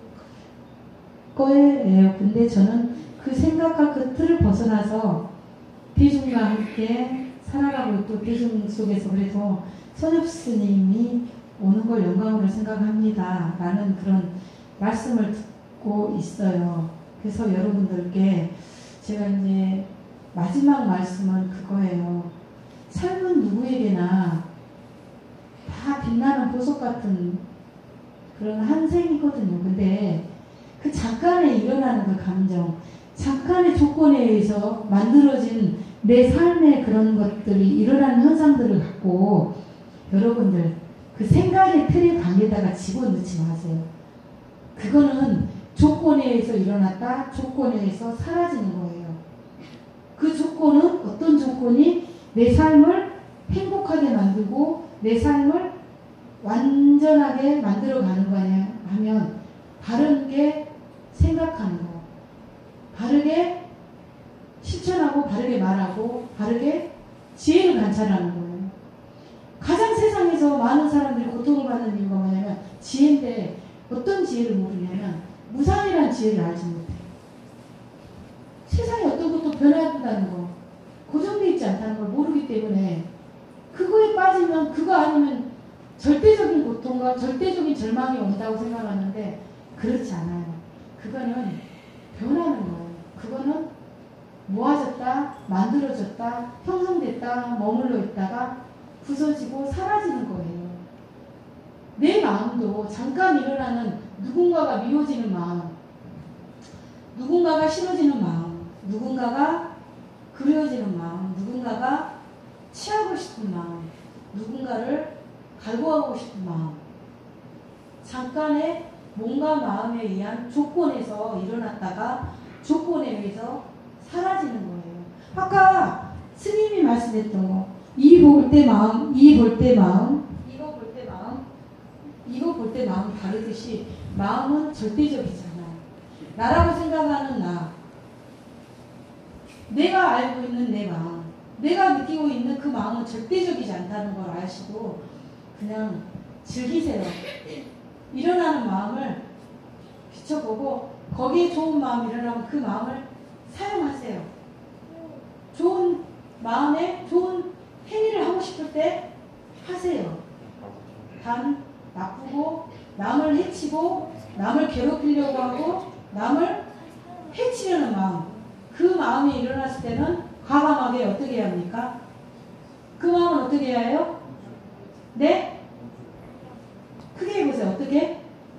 거예요. 근데 저는 그 생각과 그 틀을 벗어나서 대중과 함께 살아가고 또 대중 속에서 그래도 선엽 스님이 오는 걸 영광으로 생각합니다. 라는 그런 말씀을 듣고 있어요. 그래서 여러분들께 제가 이제 마지막 말씀은 그거예요. 삶은 누구에게나 다 빛나는 보석 같은 그런 한 생이거든요. 근데 그 잠깐에 일어나는 그 감정, 잠깐의 조건에 의해서 만들어진 내 삶의 그런 것들이 일어나는 현상들을 갖고 여러분들 그 생각의 틀에 방에다가 집어넣지 마세요. 그거는 조건에 의해서 일어났다, 조건에 의해서 사라지는 거예요. 그 조건은 어떤 조건이 내 삶을 행복하게 만들고 내 삶을 완전하게 만들어가는 거냐 하면 바르게 생각하는 거, 바르게 실천하고 바르게 말하고 바르게 지혜를 관찰하는 거예요. 가장 세상에서 많은 사람들이 고통을 받는 이유가 뭐냐면 지혜인데 어떤 지혜를 모르냐면 무상이라는 지혜를 알지 못해요. 세상에 어떤 것도 변화한다는 거, 고정되어 있지 않다는 걸 모르기 때문에 그거에 빠지면 그거 아니면 절대적인 고통과 절대적인 절망이 온다고 생각하는데 그렇지 않아요. 그거는 변하는 거예요. 그거는 모아졌다, 만들어졌다, 형성됐다, 머물러 있다가 부서지고 사라지는 거예요. 내 마음도 잠깐 일어나는 누군가가 미워지는 마음, 누군가가 싫어지는 마음, 누군가가 그리워지는 마음, 누군가가 취하고 싶은 마음, 누군가를 갈구하고 싶은 마음, 잠깐의 몸과 마음에 의한 조건에서 일어났다가 조건에 의해서 사라지는 거예요. 아까 스님이 말씀했던 거, 이 볼 때 마음, 이 볼 때 마음, 이거 볼 때 마음, 이거 볼 때 마음 다르듯이 마음은 절대적이잖아요. 나라고 생각하는 나, 내가 알고 있는 내 마음, 내가 느끼고 있는 그 마음은 절대적이지 않다는 걸 아시고 그냥 즐기세요. 일어나는 마음을 비춰보고 거기에 좋은 마음이 일어나면 그 마음을 사용하세요. 좋은 마음에 좋은 행위를 하고 싶을 때 하세요. 단 나쁘고 남을 해치고 남을 괴롭히려고 하고 남을 해치려는 마음, 그 마음이 일어났을 때는 과감하게 어떻게 해야 합니까? 그 마음은 어떻게 해야 해요? 네? 크게 해보세요. 어떻게?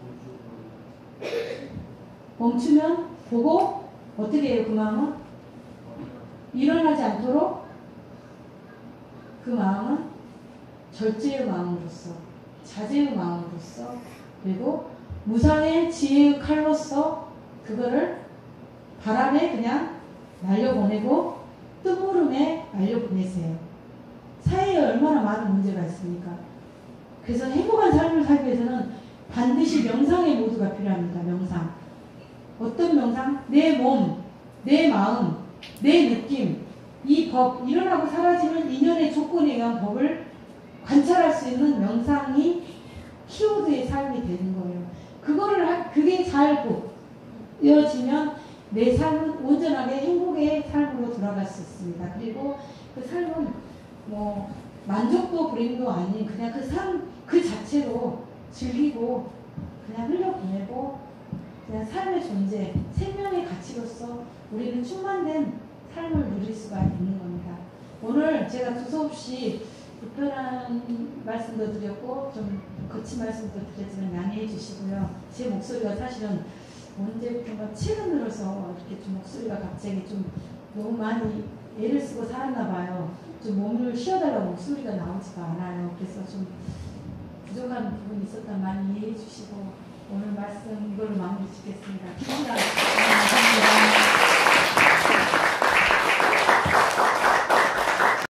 멈추면 보고 어떻게 해요? 그 마음은? 일어나지 않도록 그 마음은 절제의 마음으로서, 자제의 마음으로서, 그리고 무상의 지혜의 칼로서 그거를 바람에 그냥 날려보내고 뜬구름에 날려보내세요. 사회에 얼마나 많은 문제가 있습니까? 그래서 행복한 삶을 살기 위해서는 반드시 명상의 모두가 필요합니다. 명상. 어떤 명상? 내 몸, 내 마음, 내 느낌, 이 법, 일어나고 사라지는 인연의 조건에 의한 법을 관찰할 수 있는 명상이 키워드의 삶이 되는 거예요. 그게 잘 보여지면 내 삶은 온전하게 행복의 삶으로 돌아갈 수 있습니다. 그리고 그 삶은 뭐 만족도 불행도 아닌 그냥 그 삶 그 자체로 즐기고 그냥 흘려보내고 그냥 삶의 존재, 생명의 가치로서 우리는 충만된 삶을 누릴 수가 있는 겁니다. 오늘 제가 두서없이 불편한 말씀도 드렸고 좀 거친 말씀도 드렸지만 양해해 주시고요. 제 목소리가 사실은 언제부턴가 최근 들어서 이렇게 좀 목소리가 갑자기 좀 너무 많이 애를 쓰고 살았나 봐요. 좀 몸을 쉬어달라고 목소리가 나오지가 않아요. 그래서 좀 부족한 부분이 있었다 많이 이해해 주시고 오늘 말씀 이걸로 마무리 짓겠습니다. 감사합니다.